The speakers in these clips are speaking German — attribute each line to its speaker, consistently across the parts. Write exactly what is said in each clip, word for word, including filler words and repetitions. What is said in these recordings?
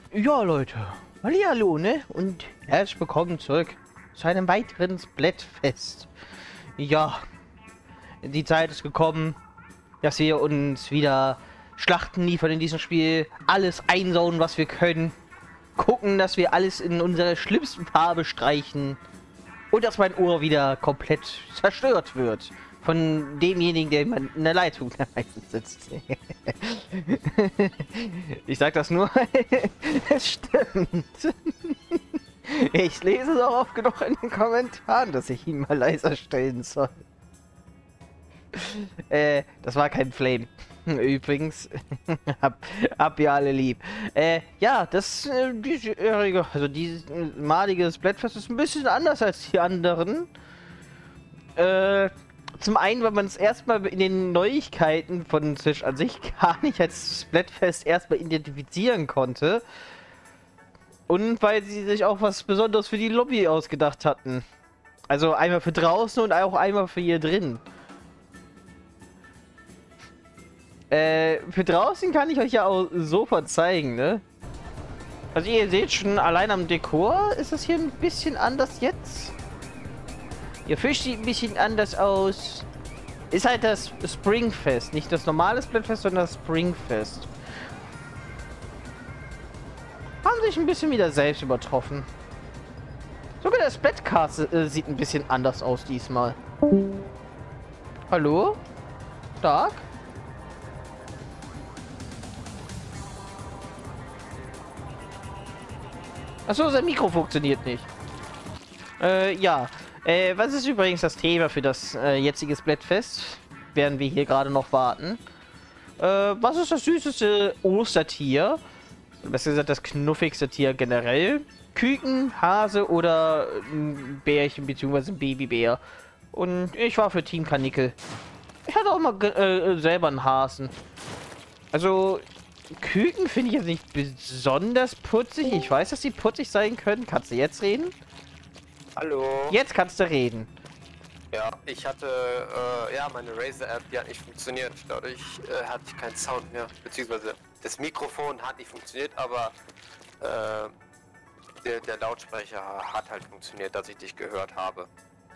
Speaker 1: Ja, Leute, hallihallo, ne? Und herzlich willkommen zurück zu einem weiteren Splatfest. Ja, die Zeit ist gekommen, dass wir uns wieder Schlachten liefern in diesem Spiel, alles einsauen, was wir können, gucken, dass wir alles in unserer schlimmsten Farbe streichen und dass mein Ohr wieder komplett zerstört wird von demjenigen, der in der Leitung sitzt. Ich sag das nur, es stimmt. Ich lese es auch oft genug in den Kommentaren, dass ich ihn mal leiser stellen soll. Äh, das war kein Flame. Übrigens. hab, hab ihr alle lieb. Äh, ja, das äh, diesjährige, also dieses malige Splatfest ist ein bisschen anders als die anderen. Äh, Zum einen, weil man es erstmal in den Neuigkeiten von Switch an sich gar nicht als Splatfest erstmal identifizieren konnte. Und weil sie sich auch was Besonderes für die Lobby ausgedacht hatten. Also einmal für draußen und auch einmal für hier drin. Äh, für draußen kann ich euch ja auch sofort zeigen, ne? Also ihr seht schon, allein am Dekor ist das hier ein bisschen anders jetzt. Ihr Fisch sieht ein bisschen anders aus. Ist halt das Springfest. Nicht das normale Splatfest, sondern das Springfest. Haben sich ein bisschen wieder selbst übertroffen. Sogar der Splatcast äh, sieht ein bisschen anders aus diesmal. Hallo? Stark? Achso, sein Mikro funktioniert nicht. Äh, ja. Äh, was ist übrigens das Thema für das äh, jetzige Splatfest? Während wir hier gerade noch warten. Äh, was ist das süßeste Ostertier? Besser gesagt, das knuffigste Tier generell. Küken, Hase oder ein Bärchen bzw. ein Babybär. Und ich war für Team Kanickel. Ich hatte auch mal äh, selber einen Hasen. Also, Küken finde ich jetzt nicht besonders putzig. Ich weiß, dass sie putzig sein können. Kannst du jetzt reden?
Speaker 2: Hallo.
Speaker 1: Jetzt kannst du reden.
Speaker 2: Ja, ich hatte, äh, ja, meine Razer-App, die hat nicht funktioniert. Dadurch äh, hatte ich keinen Sound mehr. Beziehungsweise das Mikrofon hat nicht funktioniert, aber äh, der, der Lautsprecher hat halt funktioniert, dass ich dich gehört habe.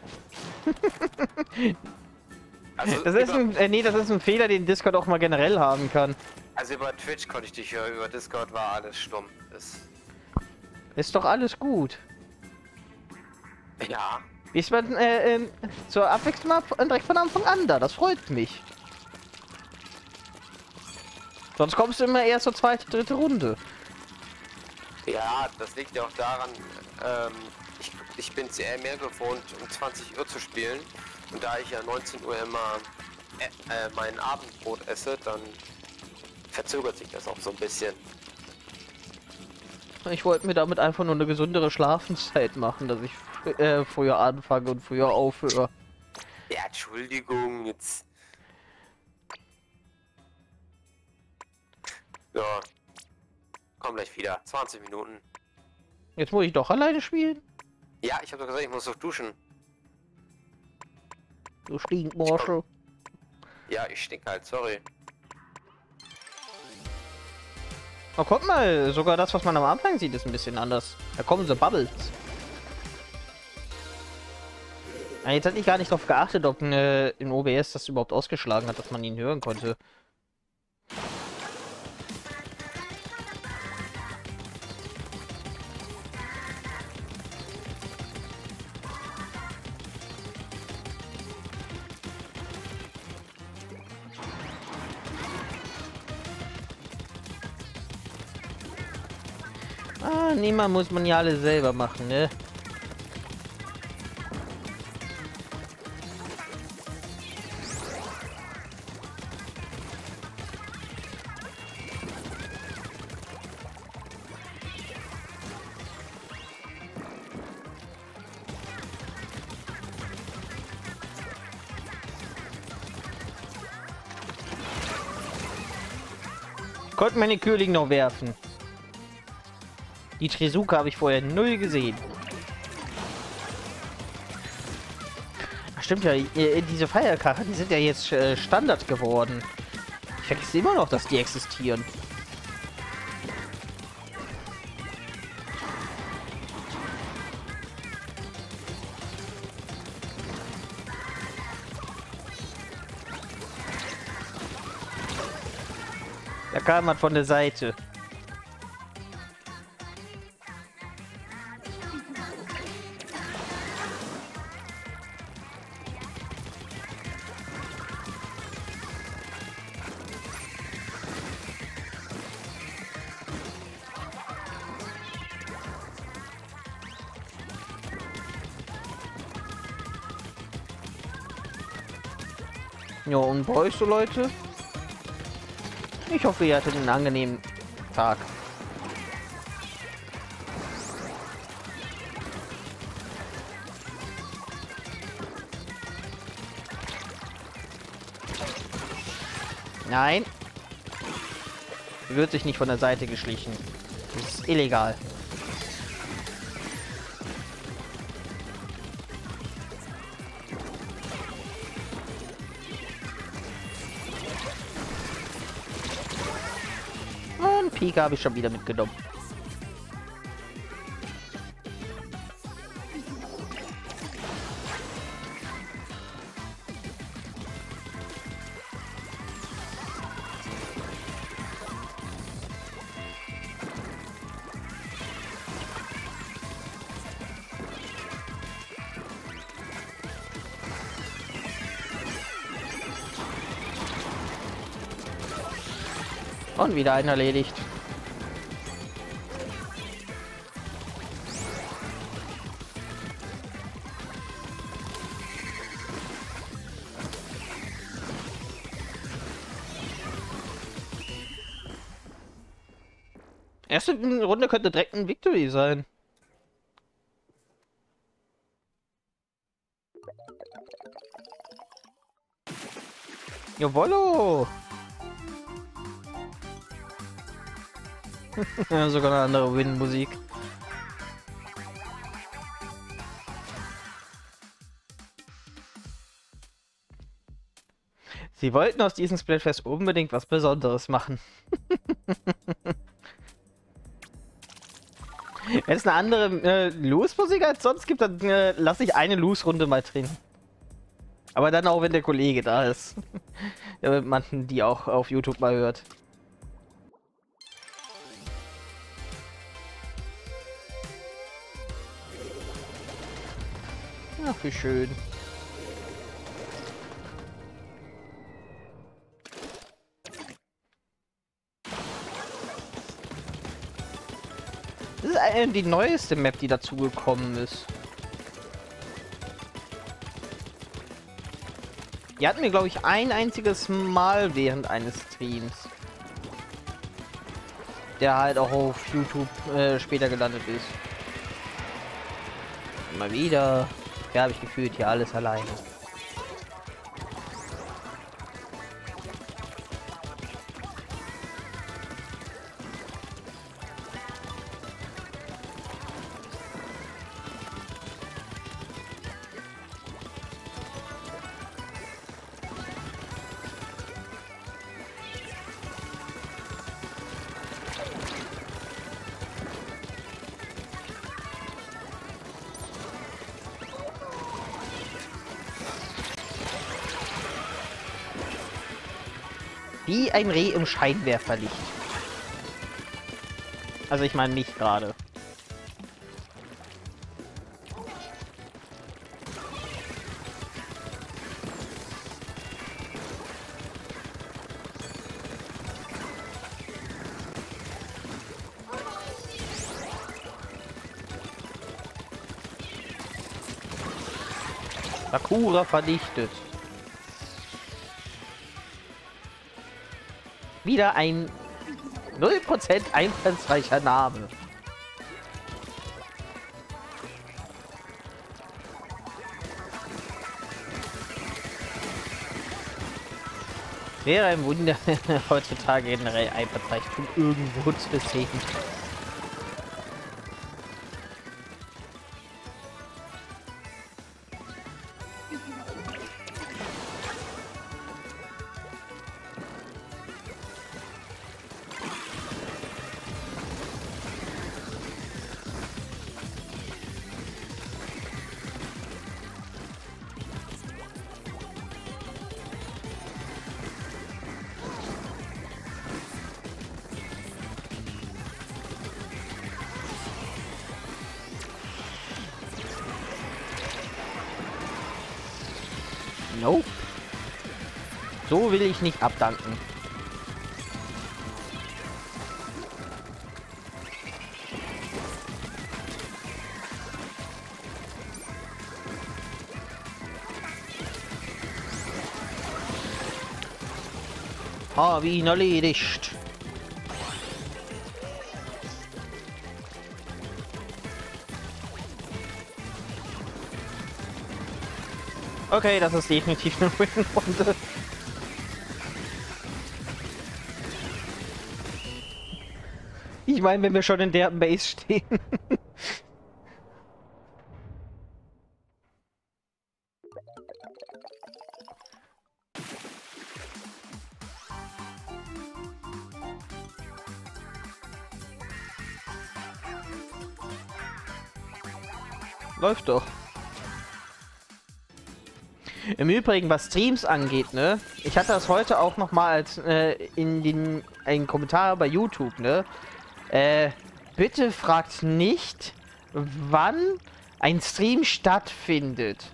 Speaker 2: Also
Speaker 1: das ist ein, äh, nee, das ist ein Fehler, den Discord auch mal generell haben kann.
Speaker 2: Also über Twitch konnte ich dich hören, über Discord war alles stumm. Das
Speaker 1: ist doch alles gut.
Speaker 2: Ja.
Speaker 1: Ist man äh, äh, zur Abwechslung mal direkt von Anfang an da. Das freut mich. Sonst kommst du immer erst zur zweiten, dritte Runde.
Speaker 2: Ja, das liegt ja auch daran, ähm, ich, ich bin C R mehr gewohnt, um zwanzig Uhr zu spielen. Und da ich ja neunzehn Uhr immer äh, äh, mein Abendbrot esse, dann verzögert sich das auch so ein bisschen.
Speaker 1: Ich wollte mir damit einfach nur eine gesündere Schlafenszeit machen, dass ich äh, früher anfange und früher aufhöre.
Speaker 2: Ja, Entschuldigung, jetzt... So. Komm gleich wieder. zwanzig Minuten.
Speaker 1: Jetzt muss ich doch alleine spielen?
Speaker 2: Ja, ich habe doch gesagt, ich muss doch duschen.
Speaker 1: Du Stinkmorsche.
Speaker 2: Ja, ich stink halt, sorry.
Speaker 1: Oh, guck mal, sogar das, was man am Anfang sieht, ist ein bisschen anders. Da kommen so Bubbles. Ja, jetzt hatte ich gar nicht darauf geachtet, ob äh, im O B S das überhaupt ausgeschlagen hat, dass man ihn hören konnte. Ah, niemand muss man ja alle selber machen, ne? Konnten meine Kühling noch werfen. Die Tresuka habe ich vorher null gesehen. Ach, stimmt ja, diese Feierkarren, die sind ja jetzt äh, Standard geworden. Ich vergesse immer noch, dass die existieren. kam man von der Seite. Ja, und bei euch so, Leute? Ich hoffe, ihr hattet einen angenehmen Tag. Nein. Wird sich nicht von der Seite geschlichen. Das ist illegal. Und Pika habe ich schon wieder mitgenommen. Und wieder einen erledigt. Erste Runde könnte direkt ein Victory sein. Jawollo! Ja, sogar eine andere Win-Musik. Sie wollten aus diesem Splatfest unbedingt was Besonderes machen. Wenn es eine andere äh, Loose-Musik als sonst gibt, dann äh, lasse ich eine Loose-Runde mal drin. Aber dann auch, wenn der Kollege da ist. Damit man die auch auf YouTube mal hört. Ach, wie schön. Das ist eine, die neueste Map, die dazugekommen ist. Die hatten wir, glaube ich, ein einziges Mal während eines Streams. Der halt auch auf YouTube äh, später gelandet ist. Immer wieder. Ja, habe ich gefühlt hier alles alleine. Wie ein Reh im Scheinwerferlicht. Also ich meine mich gerade. Sakura vernichtet. Wieder ein null Prozent einfallsreicher Name. Wäre ein Wunder, heutzutage generell Einfallsreichtum irgendwo zu sehen. Nope. So will ich nicht abdanken. Hab ihn erledigt. Okay, das ist definitiv eine Win-Runde. Ich meine, wenn wir schon in der Base stehen. Läuft doch. Im Übrigen, was Streams angeht, ne? Ich hatte das heute auch noch mal als äh, in den einen Kommentar bei YouTube, ne? Äh, bitte fragt nicht, wann ein Stream stattfindet.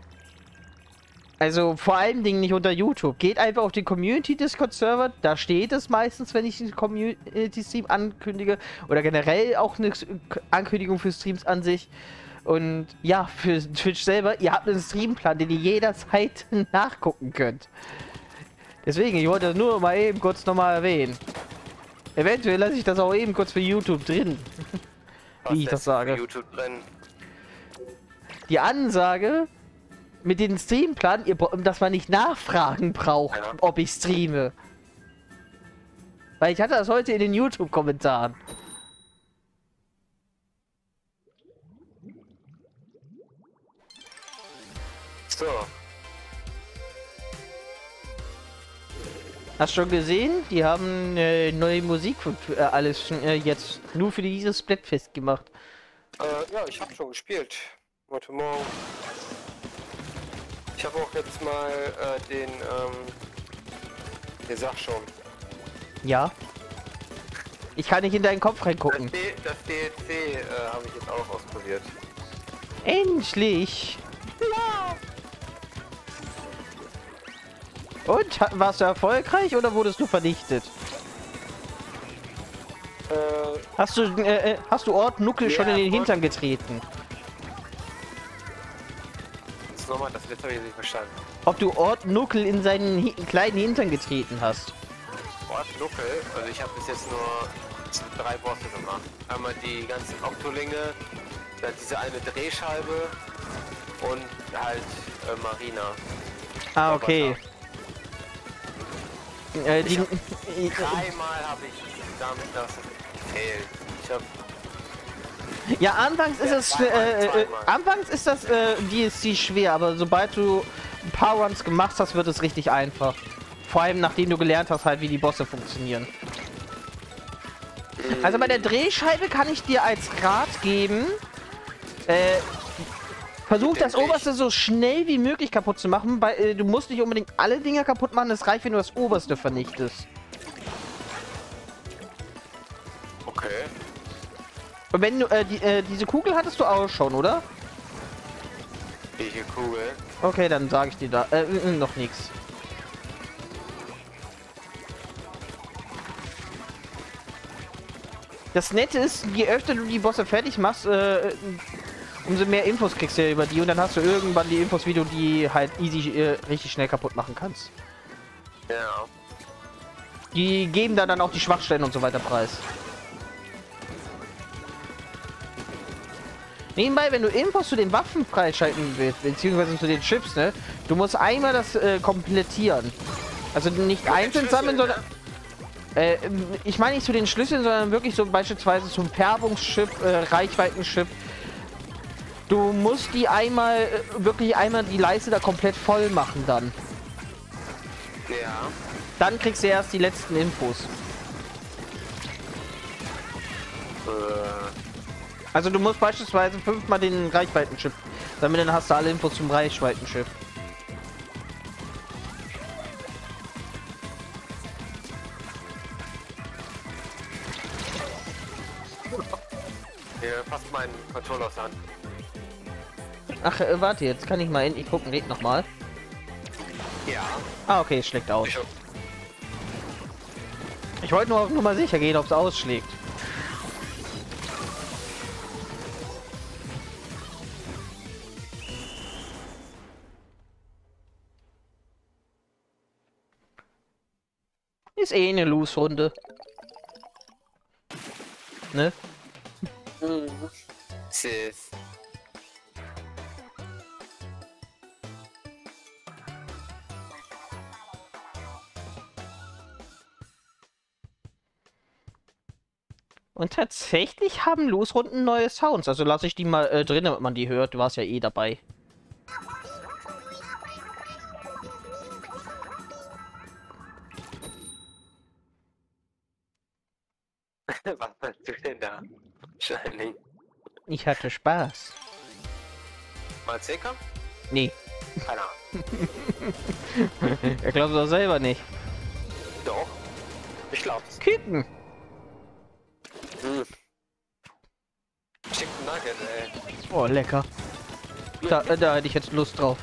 Speaker 1: Also vor allen Dingen nicht unter YouTube. Geht einfach auf den Community Discord Server, da steht es meistens, wenn ich den Community Stream ankündige. Oder generell auch eine Ankündigung für Streams an sich. Und ja, für Twitch selber, ihr habt einen Streamplan, den ihr jederzeit nachgucken könnt. Deswegen, ich wollte das nur mal eben kurz nochmal erwähnen. Eventuell lasse ich das auch eben kurz für YouTube drin. Wie ich das sage.
Speaker 2: YouTube drin?
Speaker 1: Die Ansage mit dem Streamplan, ihr, dass man nicht nachfragen braucht, ja, ob ich streame. Weil ich hatte das heute in den YouTube-Kommentaren.
Speaker 2: So.
Speaker 1: Hast schon gesehen? Die haben äh, neue Musik für, für äh, alles äh, jetzt nur für dieses Splatfest gemacht.
Speaker 2: Äh, ja, ich habe schon gespielt. Heute Morgen. Ich habe auch jetzt mal äh, den, ähm, ihr sagt schon.
Speaker 1: Ja. Ich kann nicht in deinen Kopf reingucken.
Speaker 2: Das, D das D L C äh, habe ich jetzt auch ausprobiert.
Speaker 1: Endlich! Ja. Und, warst du erfolgreich oder wurdest du vernichtet?
Speaker 2: Äh,
Speaker 1: hast du, äh, hast du Ort Nuckel schon in den Hintern getreten?
Speaker 2: Das nochmal, das letzte habe ich nicht verstanden.
Speaker 1: Ob du Ort Nuckel in seinen hi kleinen Hintern getreten hast?
Speaker 2: Ort Nuckel? Also ich habe bis jetzt nur drei Bosse gemacht. Einmal die ganzen Oktolinge, dann diese eine Drehscheibe und halt äh, Marina.
Speaker 1: Ah, okay. Äh, die,
Speaker 2: hab, dreimal habe ich damit das gefehlt. Ich hab
Speaker 1: ja, anfangs ist
Speaker 2: ja,
Speaker 1: es
Speaker 2: zweimal,
Speaker 1: äh, äh,
Speaker 2: zweimal.
Speaker 1: anfangs ist das äh, D L C schwer, aber sobald du ein paar Runs gemacht hast, wird es richtig einfach. Vor allem nachdem du gelernt hast, halt wie die Bosse funktionieren. Mhm. Also bei der Drehscheibe kann ich dir als Rat geben, äh, versuch das Oberste so schnell wie möglich kaputt zu machen. Bei, äh, du musst nicht unbedingt alle Dinger kaputt machen, es reicht, wenn du das Oberste vernichtest.
Speaker 2: Okay.
Speaker 1: Und wenn du, äh, die, äh, diese Kugel hattest du auch schon, oder?
Speaker 2: Welche Kugel?
Speaker 1: Okay, dann sage ich dir da, äh, äh, noch nichts. Das Nette ist, je öfter du die Bosse fertig machst, äh, umso mehr Infos kriegst du ja über die und dann hast du irgendwann die Infos, wie du die halt easy, äh, richtig schnell kaputt machen kannst.
Speaker 2: Ja.
Speaker 1: Die geben da dann auch die Schwachstellen und so weiter preis. Nebenbei, wenn du Infos zu den Waffen freischalten willst, beziehungsweise zu den Chips, ne, du musst einmal das äh, komplettieren. Also nicht einzeln sammeln, sondern... Äh, ich meine nicht zu den Schlüsseln, sondern wirklich so beispielsweise zum Färbungschip, äh, Reichweitenchip. Du musst die einmal, äh, wirklich einmal die Leiste da komplett voll machen dann.
Speaker 2: Ja.
Speaker 1: Dann kriegst du erst die letzten Infos.
Speaker 2: Äh.
Speaker 1: Also du musst beispielsweise fünfmal den Reichweitenchip, damit dann hast du alle Infos zum Reichweitenchip.
Speaker 2: Hier passt mein Controller aus an.
Speaker 1: Ach, äh, warte, jetzt kann ich mal endlich gucken, red noch mal.
Speaker 2: Ja.
Speaker 1: Ah, okay, es schlägt aus.
Speaker 2: Ich,
Speaker 1: Ich wollte nur auf Nummer sicher gehen, ob es ausschlägt. Ist eh eine Lose-Runde. Ne?
Speaker 2: mhm. Sis.
Speaker 1: Und tatsächlich haben Losrunden neue Sounds. Also lasse ich die mal äh, drin, damit man die hört. Du warst ja eh dabei.
Speaker 2: Was meinst du denn da? Shining.
Speaker 1: Ich hatte Spaß.
Speaker 2: Mal C kommen?
Speaker 1: Nee.
Speaker 2: Keine Ahnung.
Speaker 1: Er glaubt doch selber nicht.
Speaker 2: Doch. Ich glaub's.
Speaker 1: Küken.
Speaker 2: Hm. Chicken Nugget, ey.
Speaker 1: Oh, lecker. Da, äh, da hätte ich jetzt Lust drauf.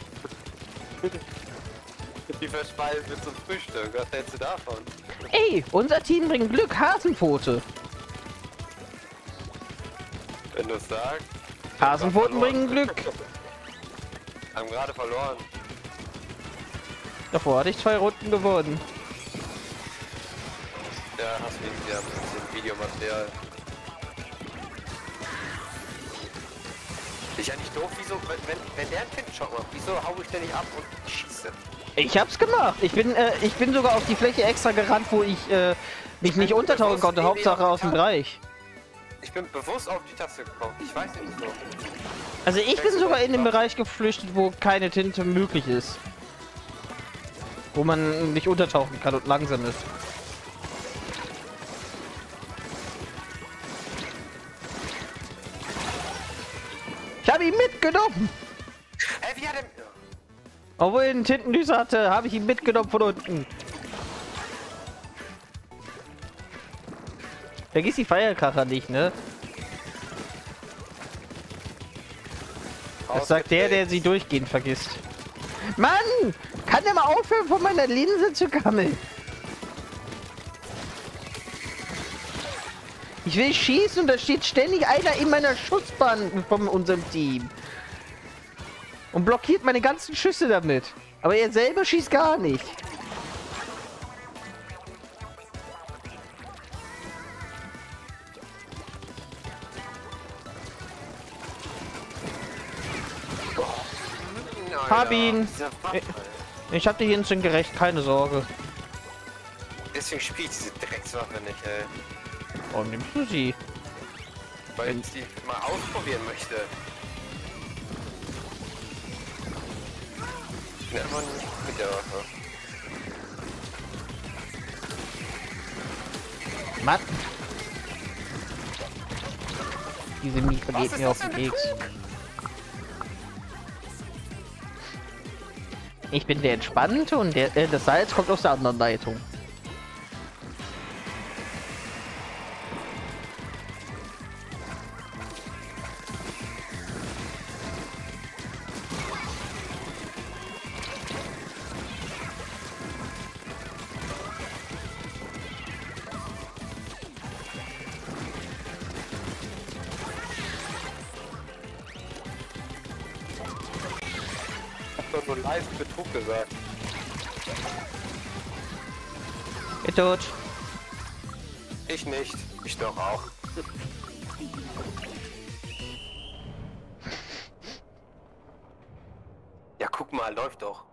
Speaker 2: Die verspeisen mit zum Frühstück. Was hältst du davon?
Speaker 1: Ey, unser Team bringt Glück. Hasenpfote.
Speaker 2: Wenn du es sagst.
Speaker 1: Hasenpfoten bringen Glück.
Speaker 2: Haben gerade verloren.
Speaker 1: Davor hatte ich zwei Runden gewonnen.
Speaker 2: Ja, hast du ja ein bisschen Videomaterial. Ist ja nicht doof, wieso, wenn, wenn, wenn der einen Finshot macht, wieso hau ich denn nicht ab und schieße?
Speaker 1: Ich hab's gemacht. Ich bin, äh, ich bin sogar auf die Fläche extra gerannt, wo ich äh, mich nicht untertauchen konnte. Hauptsache aus dem Bereich.
Speaker 2: Ich bin bewusst auf die Taste gekommen. Ich weiß nicht so.
Speaker 1: Also ich bin sogar in den Bereich geflüchtet, wo keine Tinte möglich ist. Wo man nicht untertauchen kann und langsam ist. Ich habe ihn mitgenommen.
Speaker 2: Hä, wie hat er...
Speaker 1: Obwohl er einen Tintendüse hatte, habe ich ihn mitgenommen von unten. Vergiss die Feierkracher nicht, ne? Das sagt der, der sie durchgehend vergisst. Mann! Kann der mal aufhören, von meiner Linse zu gammeln? Ich will schießen und da steht ständig einer in meiner Schussbahn von unserem Team. Und blockiert meine ganzen Schüsse damit. Aber er selber schießt gar nicht. Hab ihn. Ich hab die Instant gerecht, keine Sorge.
Speaker 2: Deswegen spielt diese Dreckswaffe nicht, ey.
Speaker 1: Warum nimmst du sie?
Speaker 2: Weil ich die mal ausprobieren möchte. Ja, man mit der Waffe.
Speaker 1: Mann. Diese Mika geht mir auf den Keks. Ich bin der Entspannte und der, äh, das Salz kommt aus der anderen Leitung.
Speaker 2: So leise Betrug gesagt.
Speaker 1: Ihr tot.
Speaker 2: Ich nicht. Ich doch auch. Ja, guck mal, läuft doch.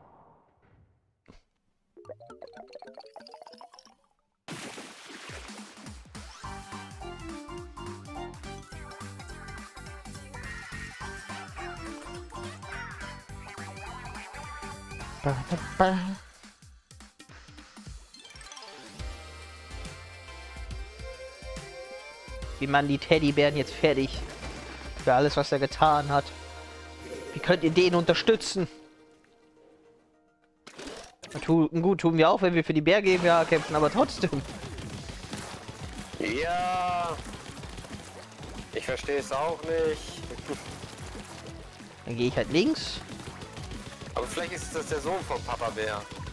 Speaker 1: Ba, ba, ba. Wie man die Teddybären jetzt fertig für alles, was er getan hat. Wie könnt ihr den unterstützen? Tun, gut, tun wir auch, wenn wir für die Bär GmbH kämpfen, aber trotzdem.
Speaker 2: Ja. Ich verstehe es auch nicht.
Speaker 1: Dann gehe ich halt links.
Speaker 2: Aber vielleicht ist das der Sohn von Papa Bär.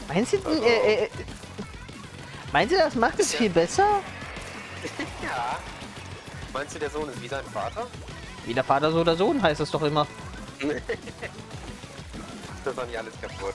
Speaker 1: Meinst du,
Speaker 2: Also,
Speaker 1: äh, äh, meinst du, das macht es
Speaker 2: ja.
Speaker 1: viel besser?
Speaker 2: Ja. Meinst du, der Sohn ist wie sein Vater?
Speaker 1: Wie der Vater, so der Sohn heißt es doch immer.
Speaker 2: Das war nicht alles kaputt.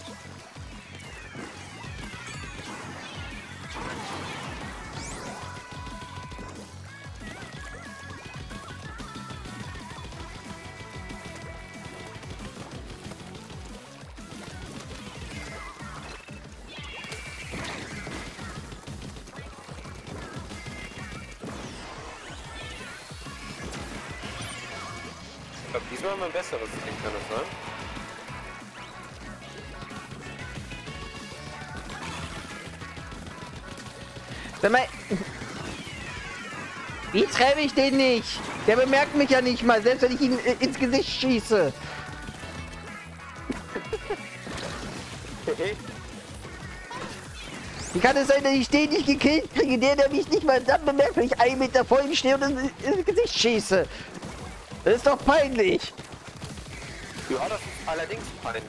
Speaker 2: Ich glaube, diesmal haben wir ein besseres Ding, kann das sein?
Speaker 1: Sag mal, wie treffe ich den nicht? Der bemerkt mich ja nicht mal, selbst wenn ich ihn äh, ins Gesicht schieße. Wie kann es sein, dass ich den nicht gekillt kriege? Der, der mich nicht mal dann bemerkt, wenn ich einen Meter vor ihm stehe und ins, ins Gesicht schieße. Das ist doch peinlich.
Speaker 2: Ja, das ist allerdings peinlich.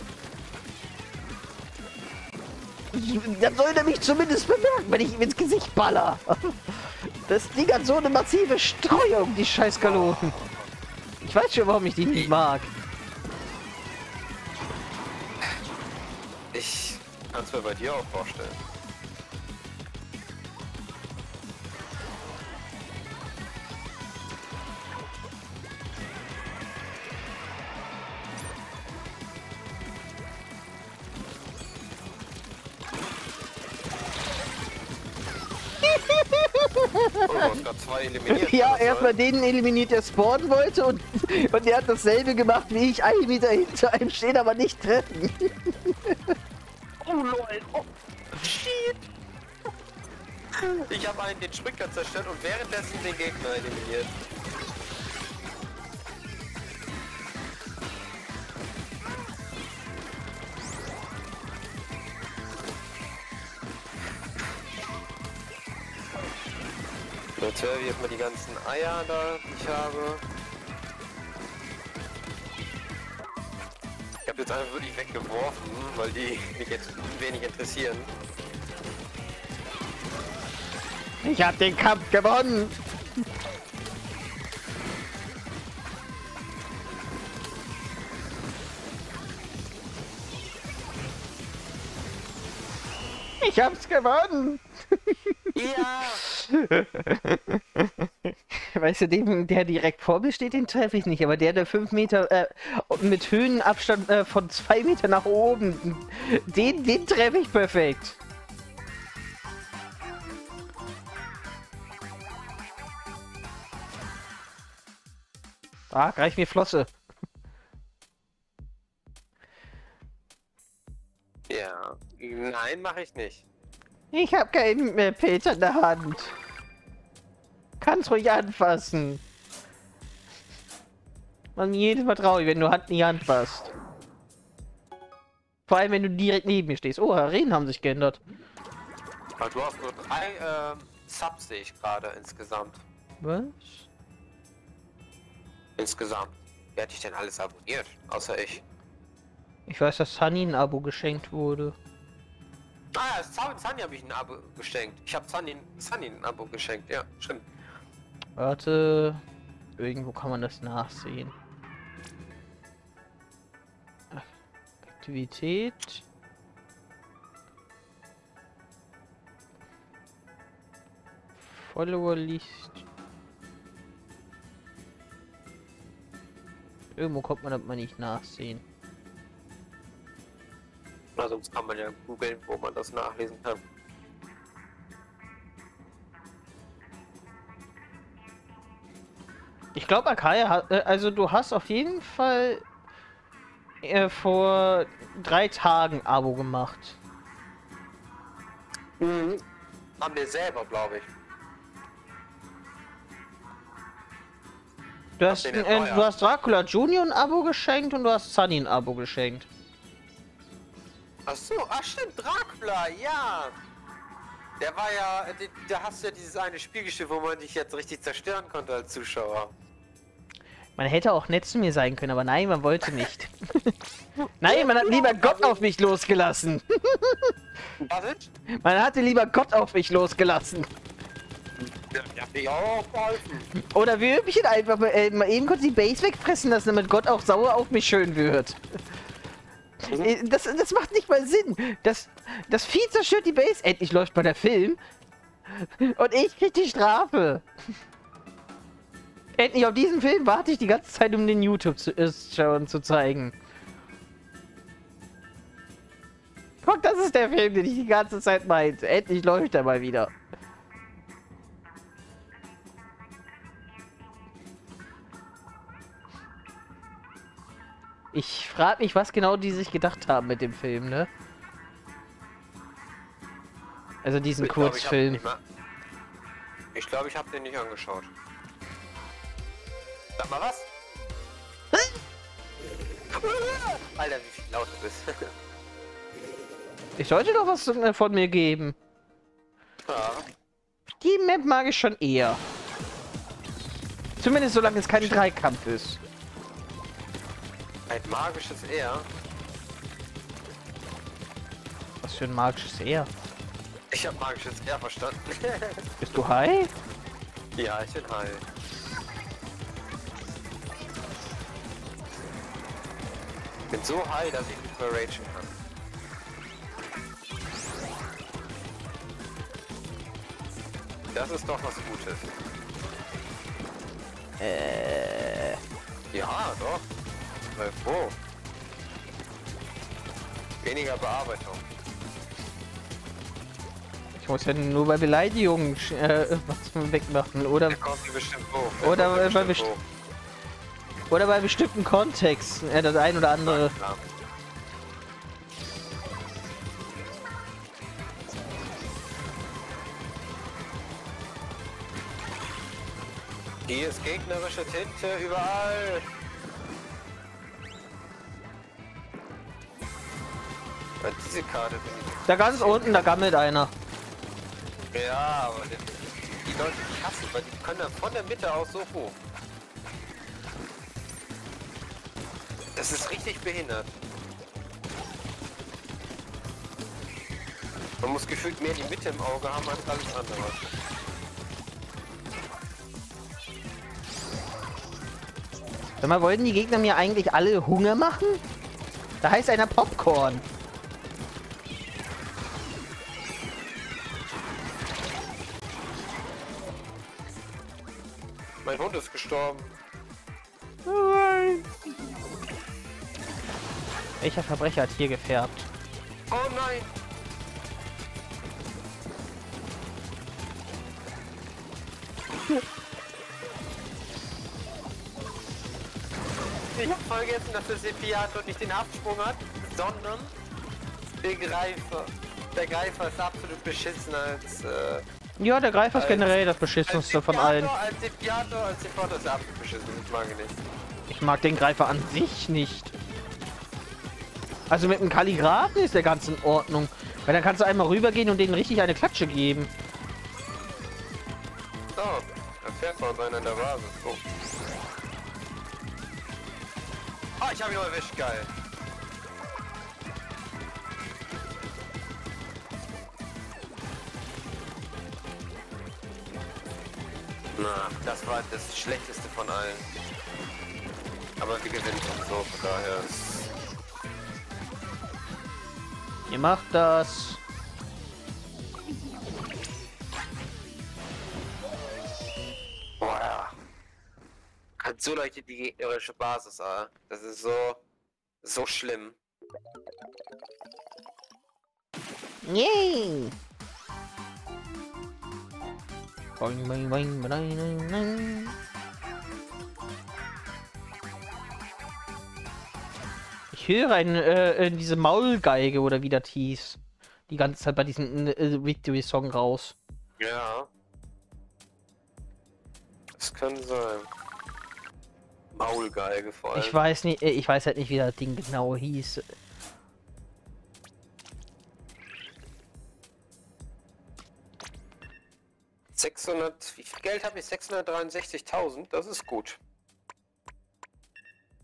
Speaker 1: Dann soll er mich zumindest bemerken, wenn ich ihm ins Gesicht baller. Das Ding hat so eine massive Streuung, die scheiß Kalonen. Ich weiß schon, warum ich die nicht mag.
Speaker 2: Ich kann es mir bei dir auch vorstellen. Oh, du hast gerade zwei eliminiert.
Speaker 1: Ja, erstmal den eliminiert, der spawnen wollte und, und der hat dasselbe gemacht wie ich, einen Meter hinter einem stehen, aber nicht treffen.
Speaker 2: Oh lol, oh shit. Ich habe einen den Schwicker zerstört und währenddessen den Gegner eliminiert. Jetzt höre ich erstmal die ganzen Eier da, die ich habe. Ich habe jetzt einfach wirklich weggeworfen, weil die mich jetzt wenig interessieren.
Speaker 1: Ich hab den Kampf gewonnen. Ich hab's gewonnen.
Speaker 2: Ja!
Speaker 1: Weißt du, den, der direkt vor mir steht, den treffe ich nicht. Aber der, der fünf Meter äh, mit Höhenabstand äh, von zwei Meter nach oben, den, den treffe ich perfekt. Ah, greif mir Flosse.
Speaker 2: Ja. Nein, mache ich nicht.
Speaker 1: Ich habe keinen mehr Pilz in der Hand. Kannst ruhig anfassen. Man, jedes Mal traurig, wenn du Hand in die Hand fasst. Vor allem, wenn du direkt neben mir stehst. Oh, Arenen haben sich geändert.
Speaker 2: Aber du hast nur drei ähm, Subs, sehe ich gerade insgesamt.
Speaker 1: Was?
Speaker 2: Insgesamt. Wer hat dich denn alles abonniert? Außer ich.
Speaker 1: Ich weiß, dass Sunny ein Abo geschenkt wurde.
Speaker 2: Ah ja, Sunny, Sunny habe ich ein Abo geschenkt. Ich habe Sunny, Sunny ein Abo geschenkt, ja, stimmt.
Speaker 1: Warte. Irgendwo kann man das nachsehen. Aktivität. Follower List. Irgendwo kommt man das mal nicht nachsehen.
Speaker 2: Na, sonst kann man ja googeln, wo man das nachlesen kann.
Speaker 1: Ich glaube, Akaya hat, äh, also du hast auf jeden Fall äh, vor drei Tagen Abo gemacht.
Speaker 2: Mhm. Haben wir selber, glaube ich.
Speaker 1: Du hast,
Speaker 2: den
Speaker 1: äh,
Speaker 2: erneuert.
Speaker 1: du hast Dracula Junior ein Abo geschenkt und du hast Sunny ein Abo geschenkt.
Speaker 2: Ach so, ach stimmt, Dracula, ja. Der war ja, äh, da hast du ja dieses eine Spiel gespielt, wo man dich jetzt richtig zerstören konnte als Zuschauer.
Speaker 1: Man hätte auch nett zu mir sein können, aber nein, man wollte nicht. Nein, man hat lieber Gott auf mich losgelassen.
Speaker 2: Was ist?
Speaker 1: Man hatte lieber Gott auf mich losgelassen.
Speaker 2: Ja, hab ich auch geholfen.
Speaker 1: Oder wir übchen einfach mal, äh, mal eben kurz die Base wegfressen lassen, damit Gott auch sauer auf mich schön wird. Äh, Das, das macht nicht mal Sinn. Das, das Vieh zerstört die Base. Endlich läuft mal der Film. Und ich krieg die Strafe. Endlich auf diesen Film warte ich die ganze Zeit, um den YouTube zu, äh, schauen, zu zeigen. Guck, das ist der Film, den ich die ganze Zeit meinte. Endlich läuft er mal wieder. Ich frage mich, was genau die sich gedacht haben mit dem Film, ne? Also diesen
Speaker 2: Ich glaub, ich hab
Speaker 1: Kurzfilm.
Speaker 2: nicht mal- Ich glaube, ich habe den nicht angeschaut. Sag mal was? Alter, wie viel laut du bist.
Speaker 1: Ich sollte doch was äh, von mir geben.
Speaker 2: Ja.
Speaker 1: Die Map mag ich schon eher. Zumindest solange es kein Dreikampf ist.
Speaker 2: Ein magisches Ehr.
Speaker 1: Was für ein magisches Ehr.
Speaker 2: Ich habe magisches Ehr verstanden.
Speaker 1: Bist du high?
Speaker 2: Ja, ich bin high. Ich bin so high, dass ich nicht mehr ragen kann. Das ist doch was Gutes.
Speaker 1: Äh.
Speaker 2: Ja, doch. Sei froh. Weniger Bearbeitung.
Speaker 1: Ich muss ja nur bei Beleidigungen äh, was wegmachen. Oder,
Speaker 2: Der kommt hier bestimmt hoch. Der
Speaker 1: Oder
Speaker 2: kommt hier
Speaker 1: bei
Speaker 2: bestimmt
Speaker 1: best- oder bei bestimmten Kontexten. Äh, das ein oder andere.
Speaker 2: hoch. Ja. Hier ist gegnerische Tinte überall. Ja, diese Karte bin ich.
Speaker 1: Da ganz unten, da gammelt einer.
Speaker 2: Ja, aber die, die Leute, die hassen, weil die können dann von der Mitte aus so hoch. Das ist richtig behindert. Man muss gefühlt mehr die Mitte im Auge haben als alles andere.
Speaker 1: Sag mal, wollten die Gegner mir eigentlich alle Hunger machen? Da heißt einer Popcorn.
Speaker 2: Mein Hund ist gestorben.
Speaker 1: Nein. Welcher Verbrecher hat hier gefärbt?
Speaker 2: Oh nein! Ich hab vergessen, dass der Sepiator nicht den Haftsprung hat, sondern den Greifer. Der Greifer ist absolut beschissen als... Äh,
Speaker 1: Ja, der Greifer ist
Speaker 2: Als-
Speaker 1: generell das beschissenste von allen.
Speaker 2: Als Sepiator, als Sepiator ist er absolut beschissen. Ich mag ihn nicht.
Speaker 1: Ich mag den Greifer an sich nicht. Also mit dem Kalligraphen ist der ganz in Ordnung. Weil dann kannst du einmal rübergehen und denen richtig eine Klatsche geben.
Speaker 2: So, da fährt man seiner in der Basis. Oh. Ah, ich hab ihn noch erwischt, geil. Na, das war das schlechteste von allen. Aber wir gewinnen und so, von daher ist...
Speaker 1: Ihr macht das.
Speaker 2: Boah, ja. Hat so Leute die gegnerische Basis, ah. Das ist so... so schlimm.
Speaker 1: Yay! Boing, boing, boing, boing, boing, boing. Ich höre ein, äh, äh, diese Maulgeige oder wie das hieß. Die ganze Zeit bei diesem äh, Victory-Song raus.
Speaker 2: Ja. Das kann sein. Maulgeige vor allem.
Speaker 1: Ich weiß nicht, äh, ich weiß halt nicht, wie das Ding genau hieß.
Speaker 2: sechshundert, wie viel Geld habe ich? sechshundertdreiundsechzigtausend, das ist gut.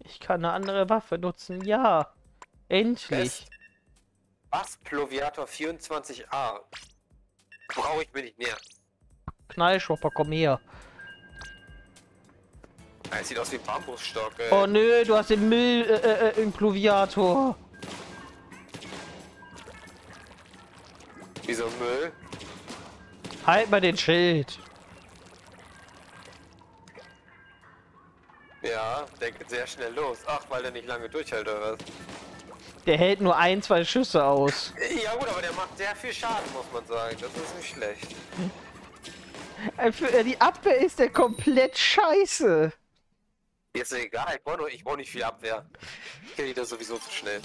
Speaker 1: Ich kann eine andere Waffe nutzen, ja. Endlich.
Speaker 2: Best. Was? Ploviator vierundzwanzig A. Brauche ich mir nicht mehr.
Speaker 1: Knallschopper, komm her.
Speaker 2: Es sieht aus wie ein Bambusstock, ey.
Speaker 1: Oh nö, du hast den Müll äh, äh, im Ploviator.
Speaker 2: Wieso Müll?
Speaker 1: Halt mal den Schild.
Speaker 2: Ja, der geht sehr schnell los. Ach, weil der nicht lange durchhält, oder was?
Speaker 1: Der hält nur ein, zwei Schüsse aus.
Speaker 2: Ja gut, aber der macht sehr viel Schaden, muss man sagen. Das ist nicht schlecht.
Speaker 1: Äh, Für äh, die Abwehr ist der komplett scheiße.
Speaker 2: Jetzt ist egal, ich brauche nur- ich brauch nicht viel Abwehr. Ich kill die das sowieso zu schnell.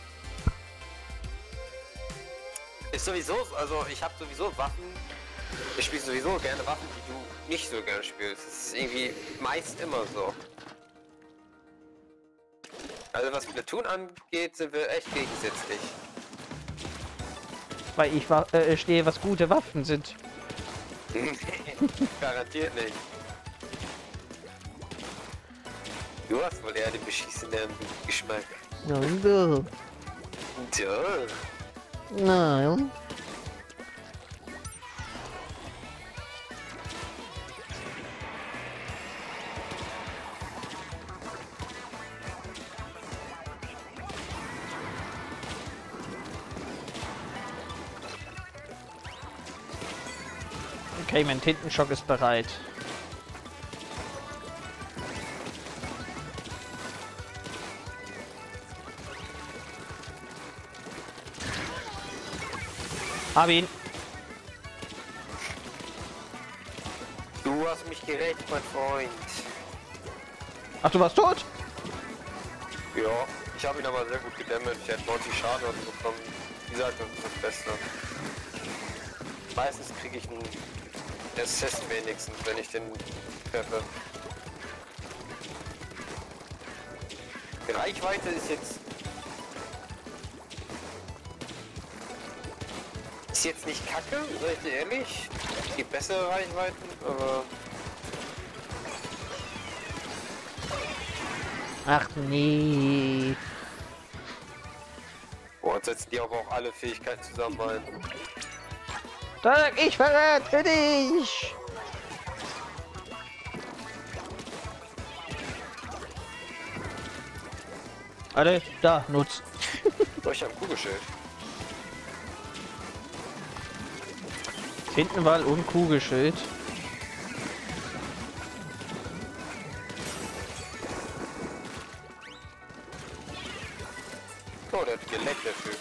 Speaker 2: Ist sowieso, also ich habe sowieso Waffen. Ich spiele sowieso gerne Waffen, die du nicht so gerne spielst. Das ist irgendwie meist immer so. Also was Platoon angeht, sind wir echt gegensätzlich.
Speaker 1: Weil ich wa- äh, stehe, was gute Waffen sind.
Speaker 2: Garantiert nicht. Du hast wohl eher den beschissenen Geschmack.
Speaker 1: Nein, du.
Speaker 2: Tja.
Speaker 1: Nein. Okay, mein Tintenschock ist bereit. Hab ihn.
Speaker 2: Du hast mich gerettet, mein Freund.
Speaker 1: Ach, du warst tot?
Speaker 2: Ja, ich habe ihn aber sehr gut gedämmt. Ich hätte neunzig Schaden oder so bekommen. Wie gesagt, das ist das Beste. Meistens kriege ich einen Assist wenigstens, wenn ich den treffe. Die Reichweite ist jetzt... Ist jetzt nicht kacke, sag ich dir ehrlich. Es gibt bessere Reichweiten, aber...
Speaker 1: Ach nee.
Speaker 2: Boah, jetzt setzen die aber auch alle Fähigkeiten zusammen ein.
Speaker 1: Sag, ich verrate dich! Warte, da, nutz.
Speaker 2: Oh, ich habe ein Kugelschild.
Speaker 1: Tintenwall und Kugelschild.
Speaker 2: Oh, der hat geleckt, der Typ.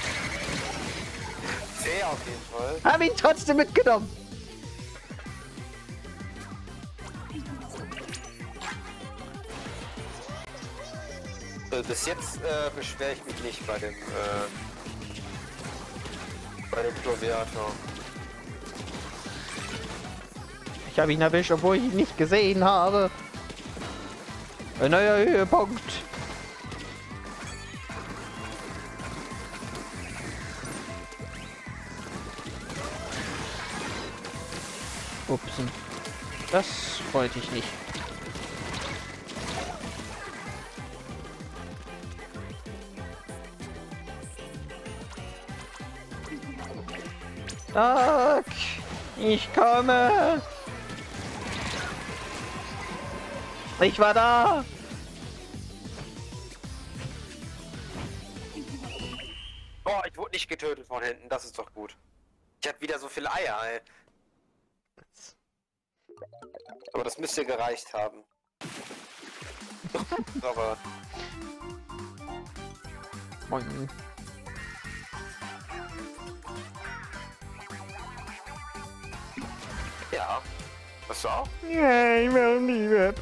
Speaker 2: Fair auf jeden Fall.
Speaker 1: Hab ihn trotzdem mitgenommen.
Speaker 2: Äh, bis jetzt äh, beschwere ich mich nicht bei dem äh, bei dem Ploviator.
Speaker 1: Ich habe ihn erwischt, obwohl ich ihn nicht gesehen habe. Ein neuer Höhepunkt. Upsen. Das wollte ich nicht. Tag! Ich komme! Ich war da!
Speaker 2: Oh, ich wurde nicht getötet von hinten, das ist doch gut. Ich hab wieder so viele Eier, ey. Aber das müsste gereicht haben. Aber...
Speaker 1: Moin.
Speaker 2: Ja. Hast du auch?
Speaker 1: Nein, warum nicht?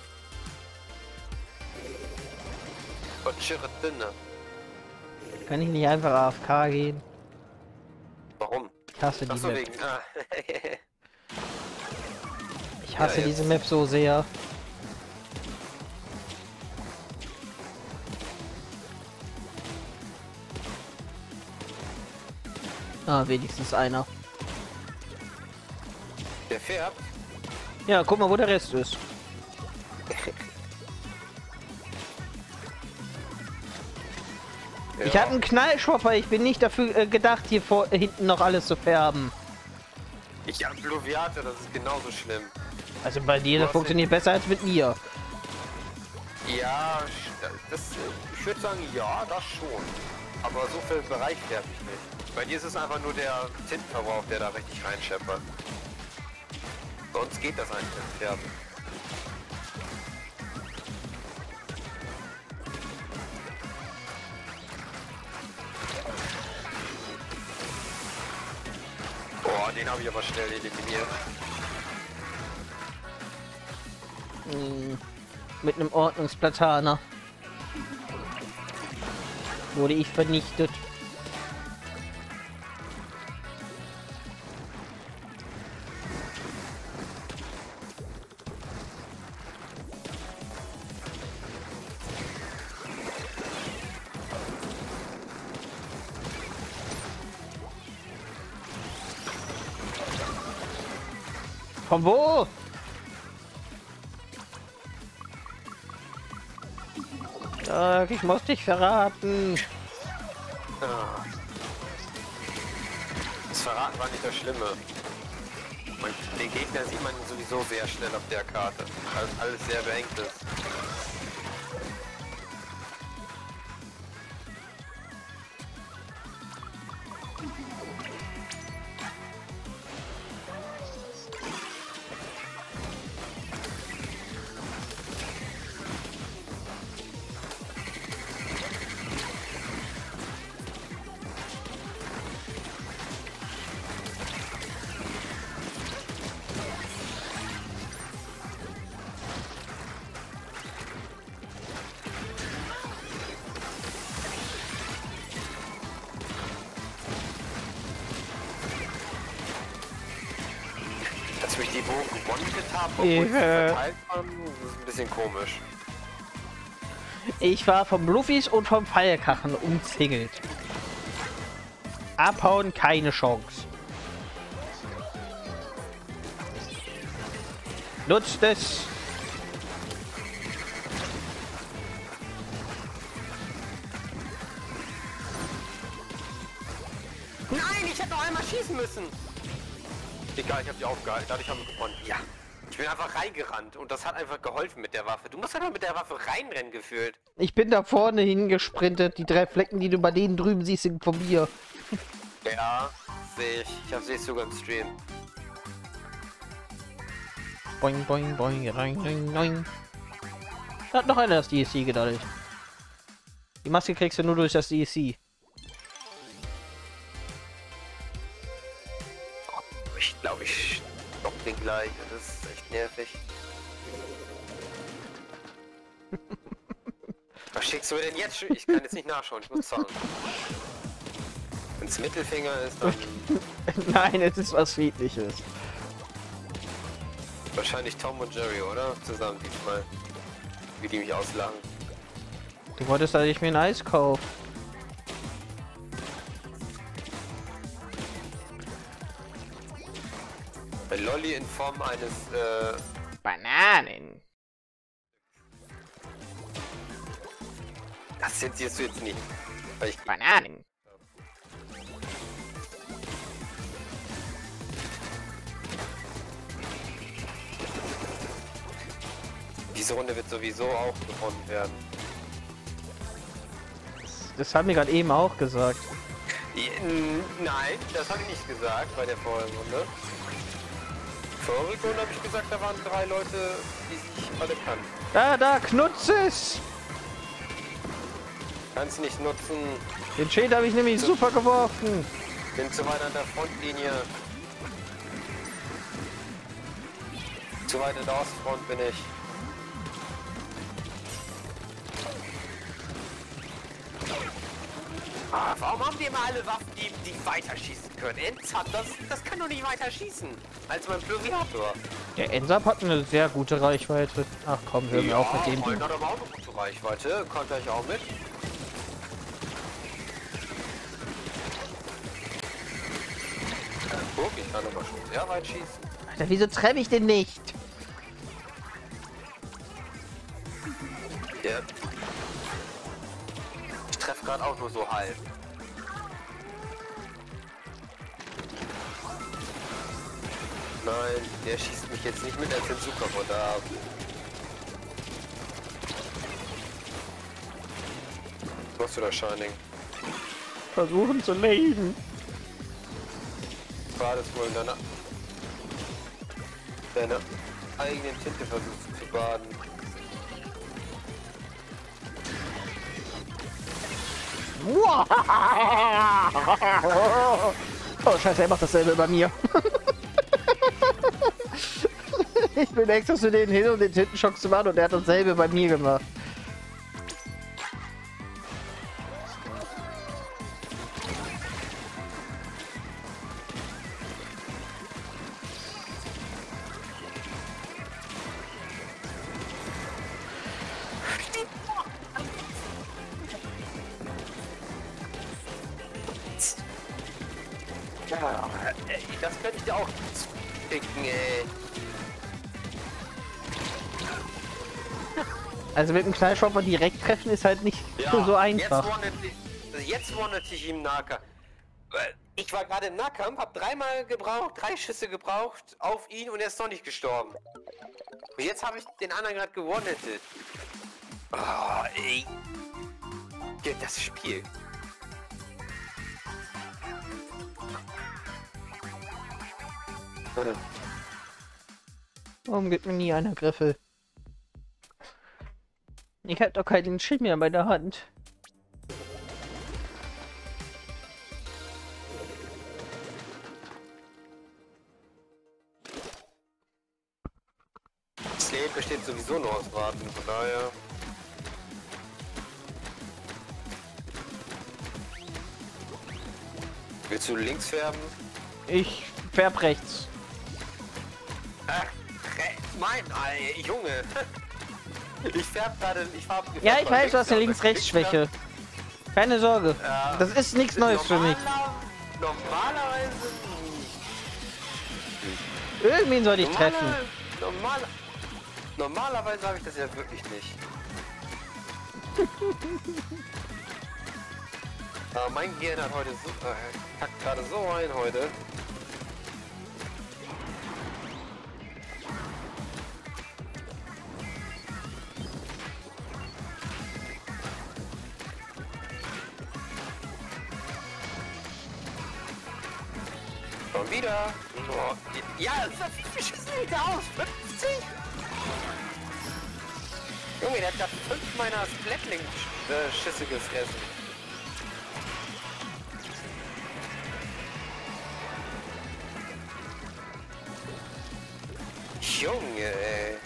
Speaker 2: Und Schirre dünne.
Speaker 1: Kann ich nicht einfach A F K gehen?
Speaker 2: Warum?
Speaker 1: Ich hasse die
Speaker 2: Achso,
Speaker 1: Map.
Speaker 2: wegen... Ah.
Speaker 1: Ich hasse
Speaker 2: Ja,
Speaker 1: diese
Speaker 2: jetzt.
Speaker 1: Map so sehr. Ah, wenigstens einer.
Speaker 2: Der färbt.
Speaker 1: Ja, guck mal, wo der Rest ist. Ich hatte einen Knallschopper, ich bin nicht dafür äh, gedacht, hier vor, äh, hinten noch alles zu färben.
Speaker 2: Ich hab Bluviate, das ist genauso schlimm.
Speaker 1: Also bei dir, das funktioniert besser als mit mir.
Speaker 2: Ja, das, ich würde sagen, ja, das schon. Aber so viel Bereich färbe ich nicht. Bei dir ist es einfach nur der Tintenverbrauch, der da richtig reinscheppert. Bei uns geht das eigentlich mit Färben. Boah, den habe ich aber schnell eliminiert.
Speaker 1: Hm, mit einem Ordnungsplataner wurde ich vernichtet. Von wo? Sag, ich muss dich verraten.
Speaker 2: Ah. Das Verraten war nicht das Schlimme. Man, den Gegner sieht man sowieso sehr schnell auf der Karte, weil alles sehr beengt ist. Dass wir die Bogen gewonnen haben, obwohl sie verteilt haben, ist ein bisschen komisch.
Speaker 1: Ich war vom Bluffis und vom Pfeilkachen umzingelt. Abhauen, keine Chance. Nutzt es.
Speaker 2: Nein, ich hätte noch einmal schießen müssen. Egal, ich habe die aufgehalten, dadurch haben wir gewonnen. Ja. Ich bin einfach reingerannt und das hat einfach geholfen mit der Waffe. Du musst einfach mit der Waffe reinrennen gefühlt.
Speaker 1: Ich bin da vorne hingesprintet. Die drei Flecken, die du bei denen drüben siehst, sind von mir.
Speaker 2: Ja, sehe ich. Ich habe sie sogar im Stream.
Speaker 1: Boing, boing, boing, rein, rein, rein. Da hat noch einer das D S C gedadelt. Die Maske kriegst du nur durch das D S C.
Speaker 2: Ich glaube, ich stopp den gleich. Das ist echt nervig. Was schickst du denn jetzt? Ich kann jetzt nicht nachschauen, ich muss zahlen. Wenn es Mittelfinger ist, dann...
Speaker 1: Nein, es ist was Friedliches.
Speaker 2: Wahrscheinlich Tom und Jerry, oder? Zusammen diesmal. Wie die mich auslachen.
Speaker 1: Du wolltest, dass ich mir ein Eis kaufe.
Speaker 2: Lolli in Form eines, äh...
Speaker 1: Bananen.
Speaker 2: Das zensierst du jetzt nicht. Weil ich...
Speaker 1: Bananen.
Speaker 2: Diese Runde wird sowieso auch gewonnen werden.
Speaker 1: Das haben wir gerade eben auch gesagt.
Speaker 2: Nein, das habe ich nicht gesagt bei der vorigen Runde. Vorige Runde habe ich gesagt, da waren drei Leute, die sich alle kannten.
Speaker 1: Da, da, knutz es!
Speaker 2: Kannst nicht nutzen.
Speaker 1: Den Schild habe ich nämlich
Speaker 2: So.
Speaker 1: super geworfen.
Speaker 2: Bin zu weit an der Frontlinie. Zu weit in der Ostfront bin ich. Ah, warum haben die immer alle Waffen, die, die weiter schießen können? Enzap, das, das kann doch nicht weiter schießen als mein Pluriator.
Speaker 1: Der Ensap hat eine sehr gute Reichweite. Ach komm, hör mir auf mit dem.
Speaker 2: Freund hat aber auch eine gute Reichweite. Konnte ich auch mit. Guck, ich kann aber schon sehr weit schießen.
Speaker 1: Alter, wieso treffe ich den nicht?
Speaker 2: Ja. Ich treffe gerade auch nur so halb. Nein, der schießt mich jetzt nicht mit der Tensuka von da ab. Was machst du da, Shining?
Speaker 1: Versuchen zu leben.
Speaker 2: War das wohl in deiner, deiner eigenen Tinte versucht zu baden?
Speaker 1: Oh scheiße, er macht dasselbe bei mir. Ich bin extra zu denen hin, um den Tintenschock zu machen, und er hat dasselbe bei mir gemacht.
Speaker 2: Ja, ey, das könnte ich dir auch picken, ey.
Speaker 1: Also mit dem Knallschopper direkt treffen ist halt nicht
Speaker 2: Ja,
Speaker 1: so einfach.
Speaker 2: Jetzt wanderte ich, jetzt wanderte ich im Nahkampf. Ich war gerade im Nahkampf, hab dreimal gebraucht, drei Schüsse gebraucht auf ihn und er ist noch nicht gestorben. Und jetzt habe ich den anderen gerade gewonnen. Oh, ey. Das Spiel.
Speaker 1: Warum gibt mir nie einer Griffel? Ich hab doch keinen Schild mehr bei der Hand.
Speaker 2: Das Leben besteht sowieso nur aus Warten, von daher. Willst du links färben?
Speaker 1: Ich färb rechts.
Speaker 2: Ach, mein Ei, Junge. Ich färb gerade, ich farb.
Speaker 1: Ja, ich weiß, du hast eine Links-Rechts-Schwäche. Keine Sorge.
Speaker 2: Ja.
Speaker 1: Das ist nichts Neues für mich.
Speaker 2: Normalerweise.
Speaker 1: Irgendwen soll ich
Speaker 2: Normaler,
Speaker 1: treffen.
Speaker 2: normal, normalerweise habe ich das ja wirklich nicht. Aber mein Gehirn hat heute so, äh, kackt gerade so ein heute. Schon wieder. Oh, ja, wie viel schießen die da aus? fünfzig? Junge, der hat gerade fünf meiner Splatling-Schüsse gefressen. Junge, ey.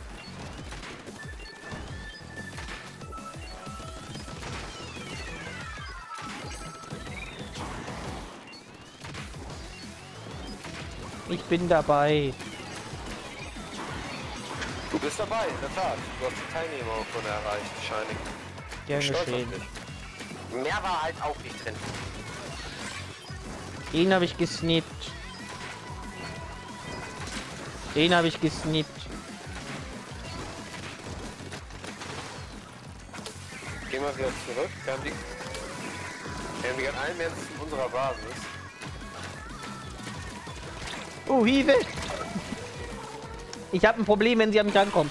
Speaker 1: Ich bin dabei.
Speaker 2: Du bist dabei, in der Tat. Du hast die Teilnehmer von erreicht, wahrscheinlich.
Speaker 1: Gern
Speaker 2: Stolz auf
Speaker 1: geschehen.
Speaker 2: dich. Mehr war halt auch nicht drin.
Speaker 1: Den habe ich gesnippt. Den habe ich gesnippt.
Speaker 2: Gehen wir wieder zurück. Wir haben die, wir haben die Einwärts unserer Basis.
Speaker 1: Oh, Hive! Ich habe ein Problem, wenn sie an mich rankommen.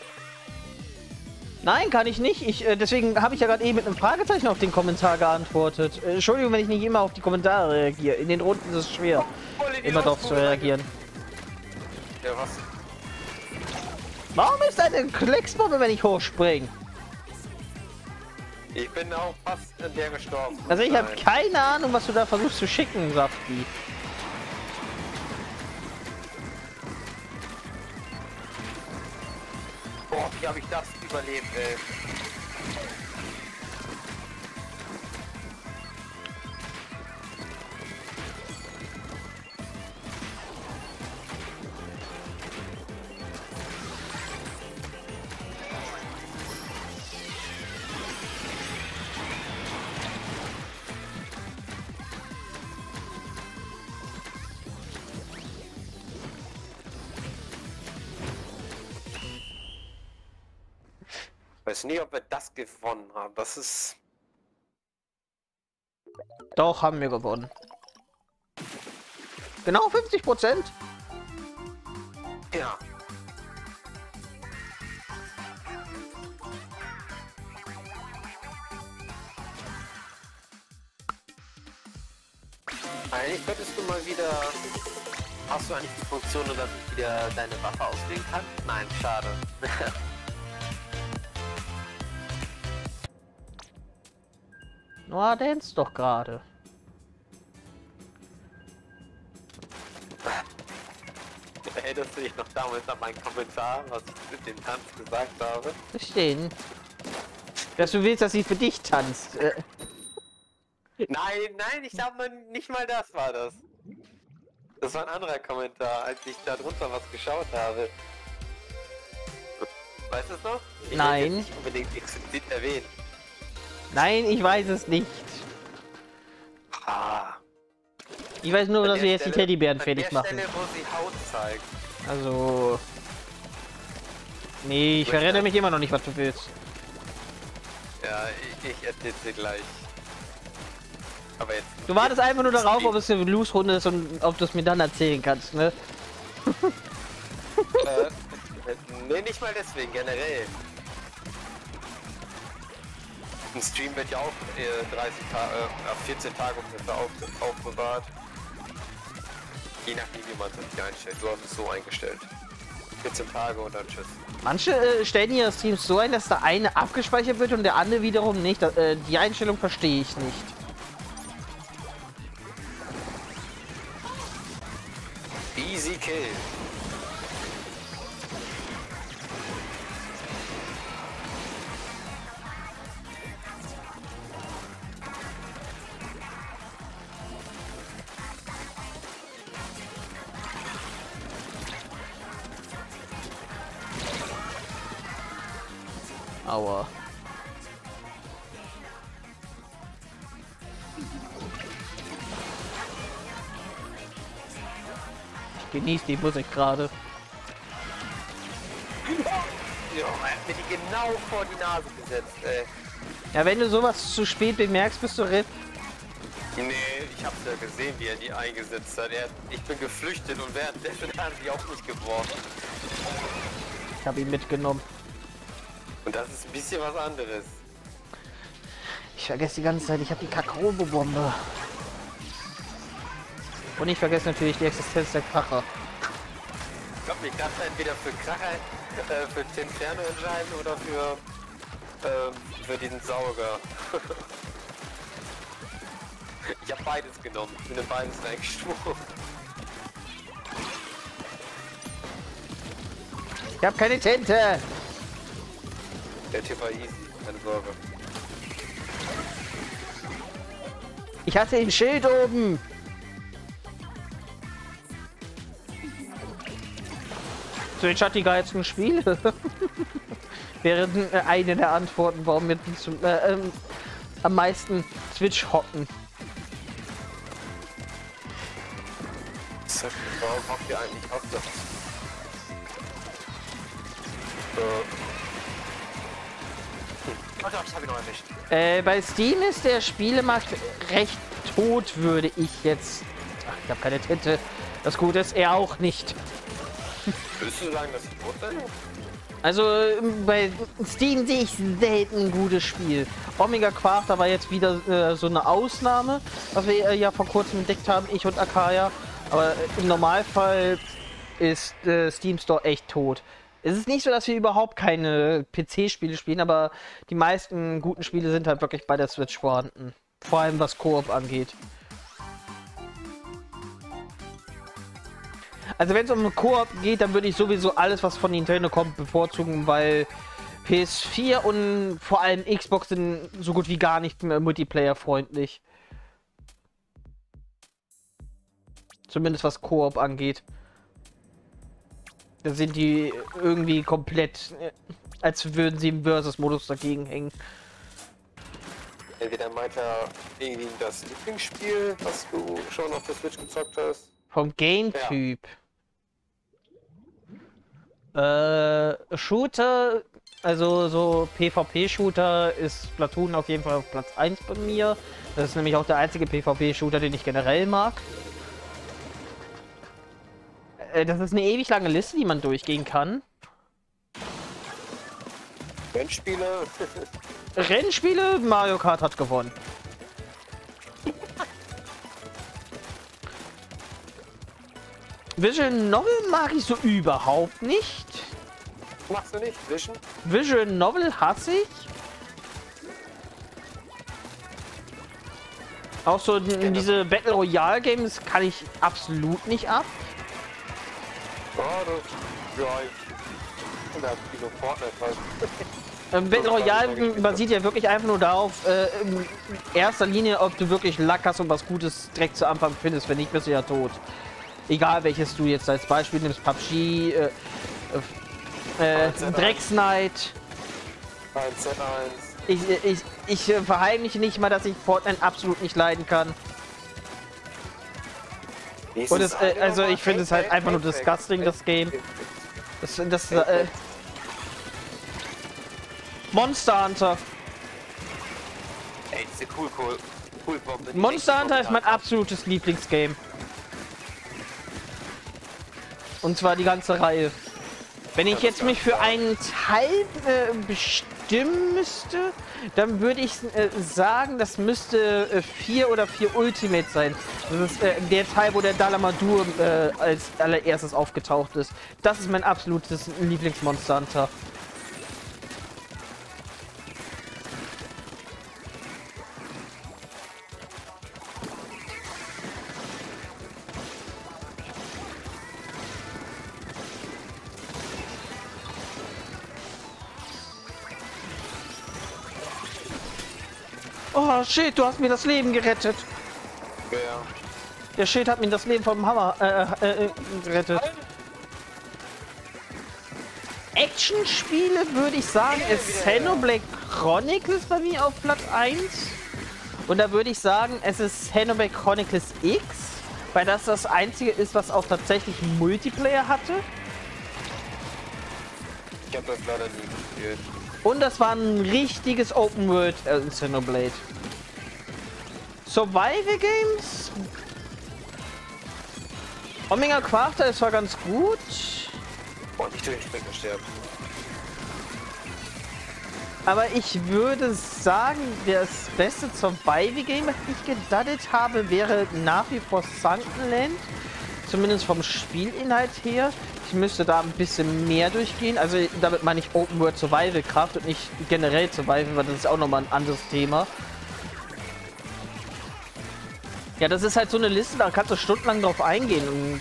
Speaker 1: Nein, kann ich nicht. Ich, äh, deswegen habe ich ja gerade eben mit einem Fragezeichen auf den Kommentar geantwortet. Äh, Entschuldigung, wenn ich nicht immer auf die Kommentare reagiere. In den Runden ist es schwer, immer darauf zu reagieren.
Speaker 2: Ja, was?
Speaker 1: Warum ist eine Klecksbombe, wenn ich hochspringe?
Speaker 2: Ich bin auch fast in der gestorben.
Speaker 1: Also ich habe
Speaker 2: Nein.
Speaker 1: keine Ahnung, was du da versuchst zu schicken, Safti.
Speaker 2: Boah, wie habe ich das überlebt, ey? Weiß nie, ob wir das gewonnen haben. Das ist
Speaker 1: Doch, haben wir gewonnen. Genau fünfzig Prozent.
Speaker 2: Ja. Eigentlich könntest du mal wieder... Hast du eigentlich die Funktion, dass du wieder deine Waffe auswählen kannst? Nein, schade.
Speaker 1: Na, dance doch gerade.
Speaker 2: Erinnerst du dich noch damals an meinen Kommentar, was ich mit dem Tanz gesagt habe?
Speaker 1: Verstehen. Dass du willst, dass sie für dich tanzt. Äh.
Speaker 2: Nein, nein, ich glaube nicht mal das war das. Das war ein anderer Kommentar, als ich da drunter was geschaut habe. Weißt du es noch? Ich
Speaker 1: Nein.
Speaker 2: will jetzt nicht unbedingt explizit erwähnen.
Speaker 1: Nein, ich weiß es nicht.
Speaker 2: Ah.
Speaker 1: Ich weiß nur,
Speaker 2: An
Speaker 1: dass
Speaker 2: der
Speaker 1: wir jetzt
Speaker 2: Stelle,
Speaker 1: die Teddybären
Speaker 2: an
Speaker 1: fertig
Speaker 2: der
Speaker 1: machen.
Speaker 2: Stelle, wo sie Haut zeigt.
Speaker 1: Also... Nee, ich erinnere mich immer noch nicht, was du willst.
Speaker 2: Ja, ich, ich erzähl's dir gleich. Aber jetzt...
Speaker 1: Du wartest einfach nur darauf, ob es eine Loose-Runde ist und ob du es mir dann erzählen kannst, ne?
Speaker 2: äh, nee, nicht mal deswegen, generell. Ein Stream wird ja auch äh, dreißig Tage, äh, vierzehn Tage ungefähr auf, aufbewahrt. Je nachdem, wie man es sich einstellt. Du hast es so eingestellt. vierzehn Tage und dann tschüss.
Speaker 1: Manche äh, stellen ihre Streams so ein, dass der eine abgespeichert wird und der andere wiederum nicht. Äh, die Einstellung verstehe ich nicht.
Speaker 2: Easy Kill.
Speaker 1: Aua. Ich genieße die Musik gerade.
Speaker 2: Ja, er hat mir die genau vor die Nase gesetzt, ey.
Speaker 1: Ja, wenn du sowas zu spät bemerkst, bist du R I P.
Speaker 2: Nee, ich hab's ja gesehen, wie er die eingesetzt hat. Er, ich bin geflüchtet und währenddessen hat er sie auch nicht geworfen.
Speaker 1: Ich habe ihn mitgenommen.
Speaker 2: Und das ist ein bisschen was anderes.
Speaker 1: Ich vergesse die ganze Zeit, ich habe die Kakaobombe. Und ich vergesse natürlich die Existenz der Kracher.
Speaker 2: Ich glaube, ich kann entweder für Kracher, äh, für Tinferno entscheiden oder für, ähm, für diesen Sauger. Ich habe beides genommen. Ich bin in beides reingestuft.
Speaker 1: Ich habe keine Tinte.
Speaker 2: Der Tipp war easy, keine Sorge.
Speaker 1: Ich hatte ein Schild oben. So, jetzt hat die geilsten Spiele. Wäre äh, eine der Antworten, warum wir zum, äh, ähm, am meisten Switch hocken.
Speaker 2: Warum hockt ihr eigentlich auf das? Äh. Oh Gott, das habe ich noch erwischt.
Speaker 1: Äh, bei Steam ist der Spielemarkt recht tot, würde ich jetzt... Ach, ich habe keine Tinte. Das Gute ist, er auch nicht.
Speaker 2: Würdest du sagen, dass ich tot bin?
Speaker 1: Also, bei Steam sehe ich selten ein gutes Spiel. Omega Quarter war jetzt wieder äh, so eine Ausnahme, was wir äh, ja vor kurzem entdeckt haben, ich und Akaya. Aber äh, im Normalfall ist äh, Steam Store echt tot. Es ist nicht so, dass wir überhaupt keine P C-Spiele spielen, aber die meisten guten Spiele sind halt wirklich bei der Switch vorhanden. Vor allem was Koop angeht. Also wenn es um Koop geht, dann würde ich sowieso alles, was von Nintendo kommt, bevorzugen, weil P S vier und vor allem Xbox sind so gut wie gar nicht mehr Multiplayer-freundlich. Zumindest was Koop angeht. Da sind die irgendwie komplett, als würden sie im Versus-Modus dagegen hängen.
Speaker 2: Entweder meint er irgendwie das Lieblingsspiel, was du schon auf der Switch gezockt hast.
Speaker 1: Vom Game-Typ. Ja. Äh, Shooter Also so PvP-Shooter ist Splatoon auf jeden Fall auf Platz eins bei mir. Das ist nämlich auch der einzige PvP-Shooter, den ich generell mag. Äh, das ist eine ewig lange Liste, die man durchgehen kann.
Speaker 2: Rennspiele.
Speaker 1: Rennspiele, Mario Kart hat gewonnen. Visual Novel mag ich so überhaupt nicht.
Speaker 2: Machst du nicht? Vision?
Speaker 1: Visual Novel hasse ich. Auch so diese Battle Royale Games kann ich absolut nicht ab.
Speaker 2: Oh, das, ja, ich bin halt wie so Fortnite halt.
Speaker 1: Ähm, Battle Royale basiert ja wirklich einfach nur darauf, äh, in erster Linie, ob du wirklich Lack hast und was Gutes direkt zu Anfang findest. Wenn nicht, bist du ja tot. Egal welches du jetzt als Beispiel nimmst, P U B G, äh, äh, Drecks Knight.
Speaker 2: eins Z eins.
Speaker 1: Ich, ich, ich äh, verheimliche nicht mal, dass ich Fortnite absolut nicht leiden kann. Und es, äh, also ich finde es halt einfach nur disgusting, das Game. Das, das, äh, Monster Hunter.
Speaker 2: Ey, diese cool, cool, cool Bombe.
Speaker 1: Monster Hunter ist mein absolutes Lieblingsgame. Und zwar die ganze Reihe. Wenn ich jetzt mich für einen Teil äh, bestimmen müsste, dann würde ich äh, sagen, das müsste äh, vier oder vier Ultimate sein. Das ist äh, der Teil, wo der Dalamadur äh, als allererstes aufgetaucht ist. Das ist mein absolutes Lieblingsmonster Hunter. Oh shit, du hast mir das Leben gerettet.
Speaker 2: Wer?
Speaker 1: Der Shit hat mir das Leben vom Hammer äh, äh, äh, gerettet. Actionspiele würde ich sagen, ist Xenoblade Chronicles bei mir auf Platz eins. Und da würde ich sagen, es ist Xenoblade Chronicles X, weil das das einzige ist, was auch tatsächlich Multiplayer hatte.
Speaker 2: Ich habe das leider nie gespielt.
Speaker 1: Und das war ein richtiges Open World äh, Xenoblade. Survival Games. Omega Quarter ist zwar ganz gut.
Speaker 2: Boah, nicht durch den Springen sterben.
Speaker 1: Aber ich würde sagen, das beste Survival Game, das ich gedaddelt habe, wäre nach wie vor Sunkenland. Zumindest vom Spielinhalt her. Ich müsste da ein bisschen mehr durchgehen. Also damit meine ich Open World Survival Kraft und nicht generell Survival, weil das ist auch nochmal ein anderes Thema. Ja, das ist halt so eine Liste, da kannst du stundenlang drauf eingehen und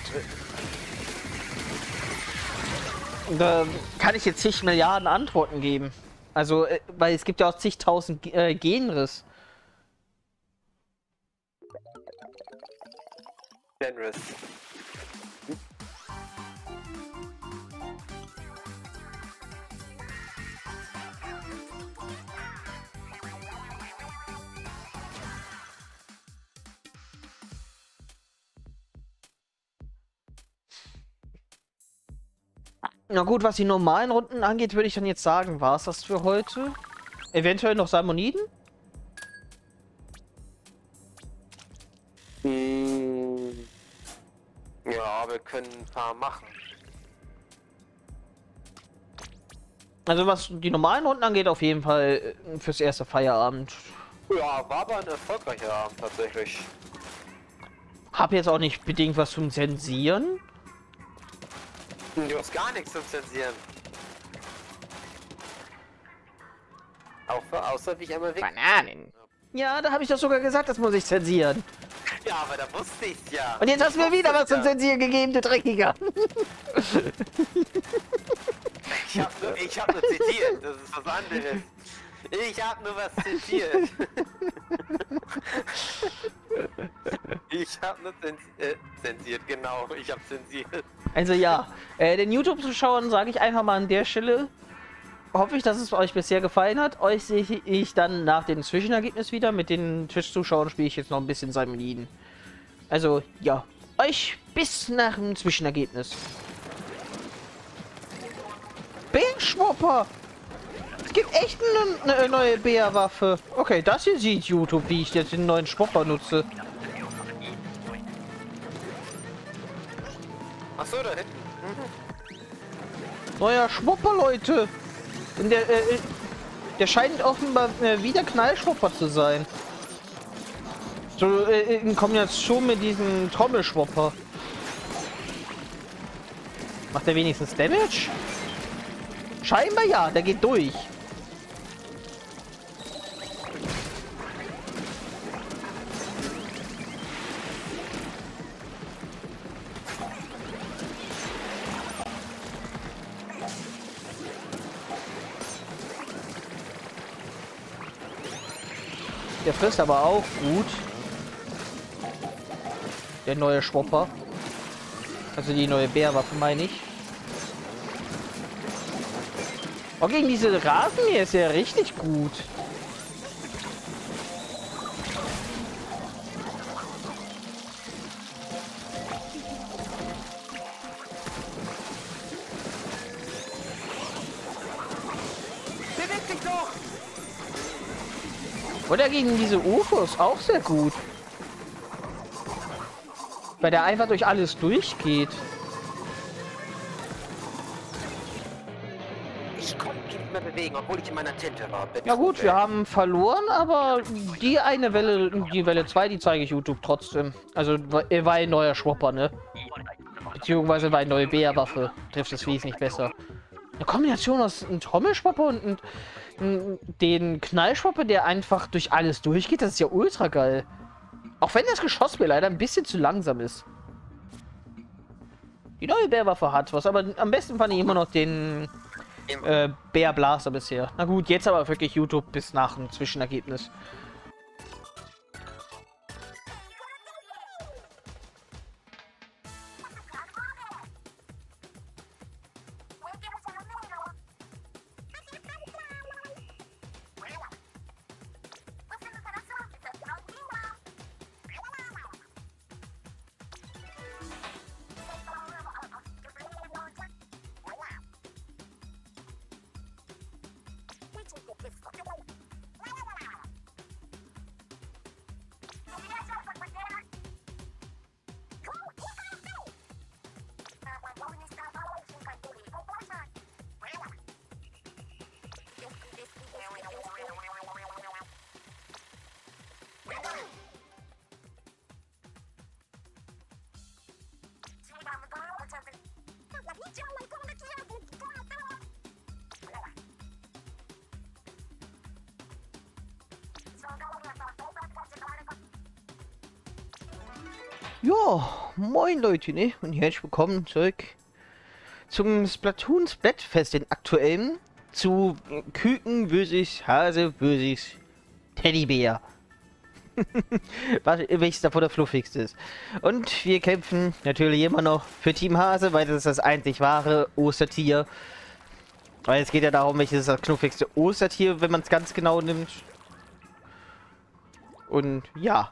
Speaker 1: äh, da kann ich jetzt zig Milliarden Antworten geben. Also, äh, weil es gibt ja auch zigtausend äh, Genres.
Speaker 2: Genres.
Speaker 1: Na gut, was die normalen Runden angeht, würde ich dann jetzt sagen, war es das für heute. Eventuell noch Salmoniden?
Speaker 2: Hm. Ja, wir können ein paar machen.
Speaker 1: Also was die normalen Runden angeht, auf jeden Fall äh, fürs erste Feierabend.
Speaker 2: Ja, war aber ein erfolgreicher Abend tatsächlich.
Speaker 1: Hab jetzt auch nicht bedingt was zum Zensieren.
Speaker 2: Du hast gar nichts zum Zensieren. Auch für, außer wie ich einmal weg.
Speaker 1: Bananen. Ja, da habe ich doch sogar gesagt, das muss ich zensieren.
Speaker 2: Ja, aber da wusste ich's ja.
Speaker 1: Und jetzt hast du mir wieder was zum Zensieren gegeben, du Dreckiger.
Speaker 2: Ich hab nur, ich hab nur zitiert, das ist was anderes. Ich hab nur was zitiert. Ich hab nur zensi äh, zensiert, genau, ich hab zensiert.
Speaker 1: Also ja, äh, den YouTube-Zuschauern sage ich einfach mal an der Stelle, hoffe ich, dass es euch bisher gefallen hat. Euch sehe ich dann nach dem Zwischenergebnis wieder. Mit den Twitch-Zuschauern spiele ich jetzt noch ein bisschen Salmoniden. Also ja, euch bis nach dem Zwischenergebnis. Bärschwopper! es gibt echt eine, eine neue Bärwaffe. Okay, das hier sieht YouTube, wie ich jetzt den neuen Schwopper nutze.
Speaker 2: Achso, da hinten.
Speaker 1: Neuer Schwopper, Leute. Und der, äh, der scheint offenbar äh, wieder Knallschwopper zu sein. So äh, in Kombination mit diesem Trommelschwopper. Macht er wenigstens Damage? Scheinbar ja, der geht durch. Der frisst aber auch gut. Der neue Schwopper. Also die neue Bärwaffe, meine ich. Oh, gegen diese Rasen hier ist ja richtig gut.
Speaker 2: Beweg dich doch!
Speaker 1: Oder gegen diese U F Os auch sehr gut. Weil der einfach durch alles durchgeht.
Speaker 2: Ich konnte mich nicht mehr bewegen, obwohl ich in meiner Tinte war. Bitte.
Speaker 1: Ja gut, wir haben verloren, aber die eine Welle, die Welle zwei, die zeige ich YouTube trotzdem. Also er war ein neuer Schwopper, ne? Beziehungsweise war eine neue Bärwaffe. Trifft es wesentlich besser. Eine Kombination aus einem Trommelschwopper und ein, ein, den Knallschwopper, der einfach durch alles durchgeht, das ist ja ultra geil. Auch wenn das Geschoss mir leider ein bisschen zu langsam ist. Die neue Bärwaffe hat was, aber am besten fand ich immer noch den äh, Bärblaster bisher. Na gut, jetzt aber wirklich YouTube bis nach dem Zwischenergebnis. Ja, moin Leute, ne? Und herzlich willkommen zurück zum Splatoon Splatfest, den aktuellen, zu Küken versus Hase versus Teddybär. Welches davon der fluffigste ist. Und wir kämpfen natürlich immer noch für Team Hase, weil das ist das einzig wahre Ostertier. Weil es geht ja darum, welches ist das knuffigste Ostertier, wenn man es ganz genau nimmt. Und ja.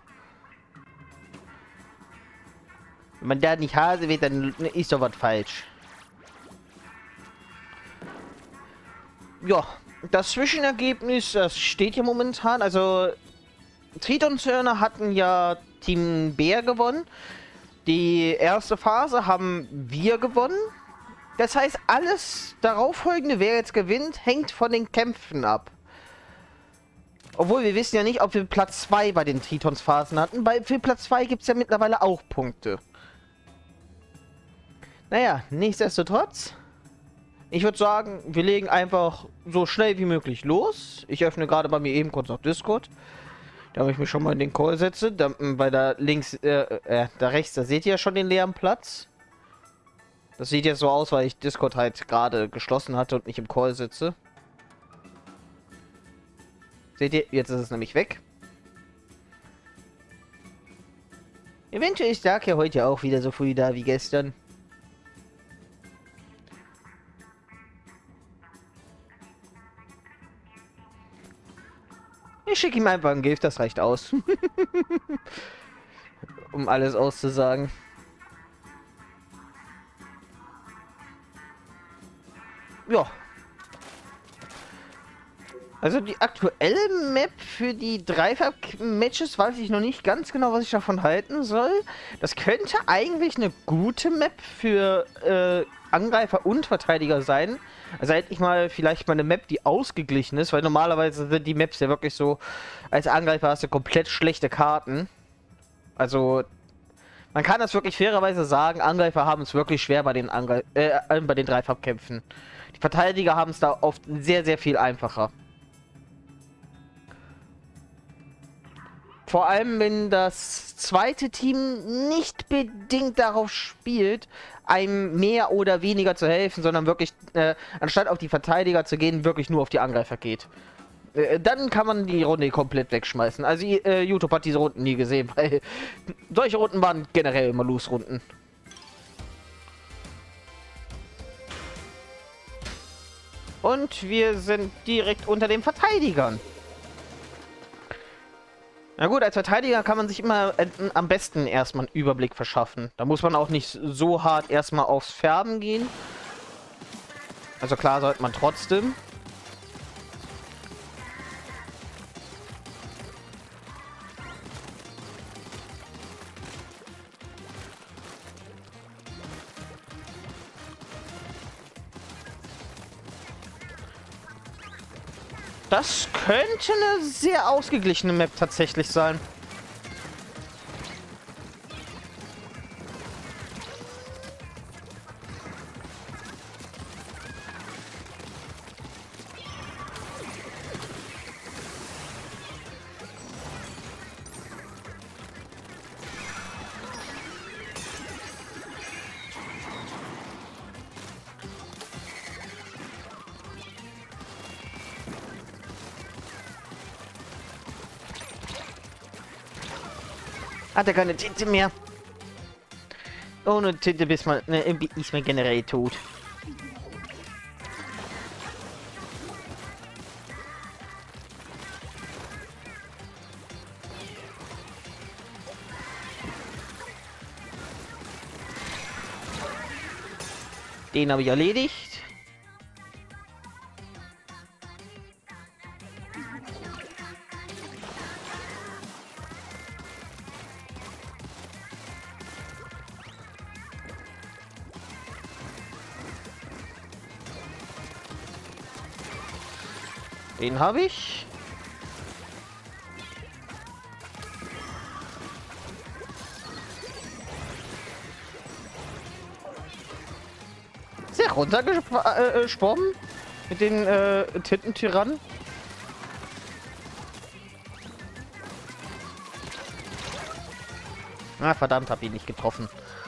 Speaker 1: Wenn man da nicht Hase wird, dann ist doch was falsch. Ja, das Zwischenergebnis, das steht hier momentan. Also, Triton-Zörner hatten ja Team Bär gewonnen. Die erste Phase haben wir gewonnen. Das heißt, alles darauffolgende, wer jetzt gewinnt, hängt von den Kämpfen ab. Obwohl, wir wissen ja nicht, ob wir Platz zwei bei den Tritons-Phasen hatten. Bei, für Platz zwei gibt es ja mittlerweile auch Punkte. Naja, nichtsdestotrotz. Ich würde sagen, wir legen einfach so schnell wie möglich los. Ich öffne gerade bei mir eben kurz noch Discord. Damit ich mich schon mal in den Call setze. Da, weil da links, äh, äh, da rechts, da seht ihr ja schon den leeren Platz. Das sieht jetzt so aus, weil ich Discord halt gerade geschlossen hatte und nicht im Call sitze. Seht ihr, jetzt ist es nämlich weg. Eventuell ist Dark ja heute ja auch wieder so früh da wie gestern. Ich schicke ihm einfach ein Gift, das reicht aus. Um alles auszusagen. Ja. Also die aktuelle Map für die Dreifach-Matches weiß ich noch nicht ganz genau, was ich davon halten soll. Das könnte eigentlich eine gute Map für äh, Angreifer und Verteidiger sein. Also endlich mal vielleicht mal eine Map, die ausgeglichen ist, weil normalerweise sind die Maps ja wirklich so, als Angreifer hast du komplett schlechte Karten. Also man kann das wirklich fairerweise sagen, Angreifer haben es wirklich schwer bei den, Angre äh, bei den Dreifachkämpfen. Die Verteidiger haben es da oft sehr, sehr viel einfacher. Vor allem, wenn das zweite Team nicht bedingt darauf spielt, einem mehr oder weniger zu helfen, sondern wirklich, äh, anstatt auf die Verteidiger zu gehen, wirklich nur auf die Angreifer geht. Äh, dann kann man die Runde komplett wegschmeißen. Also äh, YouTube hat diese Runden nie gesehen, weil solche Runden waren generell immer Lose-Runden. Und wir sind direkt unter den Verteidigern. Na gut, als Verteidiger kann man sich immer äh, am besten erstmal einen Überblick verschaffen. Da muss man auch nicht so hart erstmal aufs Färben gehen. Also klar sollte man trotzdem. Das könnte eine sehr ausgeglichene Map tatsächlich sein. Hat er keine Tinte mehr? Ohne Tinte bist man, ne, ist man generell tot. Den habe ich erledigt. Den habe ich. Sehr runtergesprungen mit den äh, Tintentyrannen. Ah, verdammt, hab ihn nicht getroffen.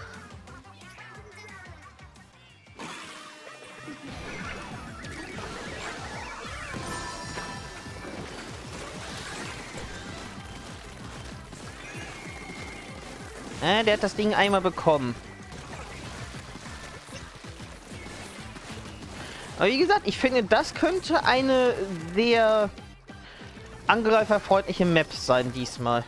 Speaker 1: Äh, der hat das Ding einmal bekommen. Aber wie gesagt, ich finde, das könnte eine sehr angreiferfreundliche Map sein diesmal.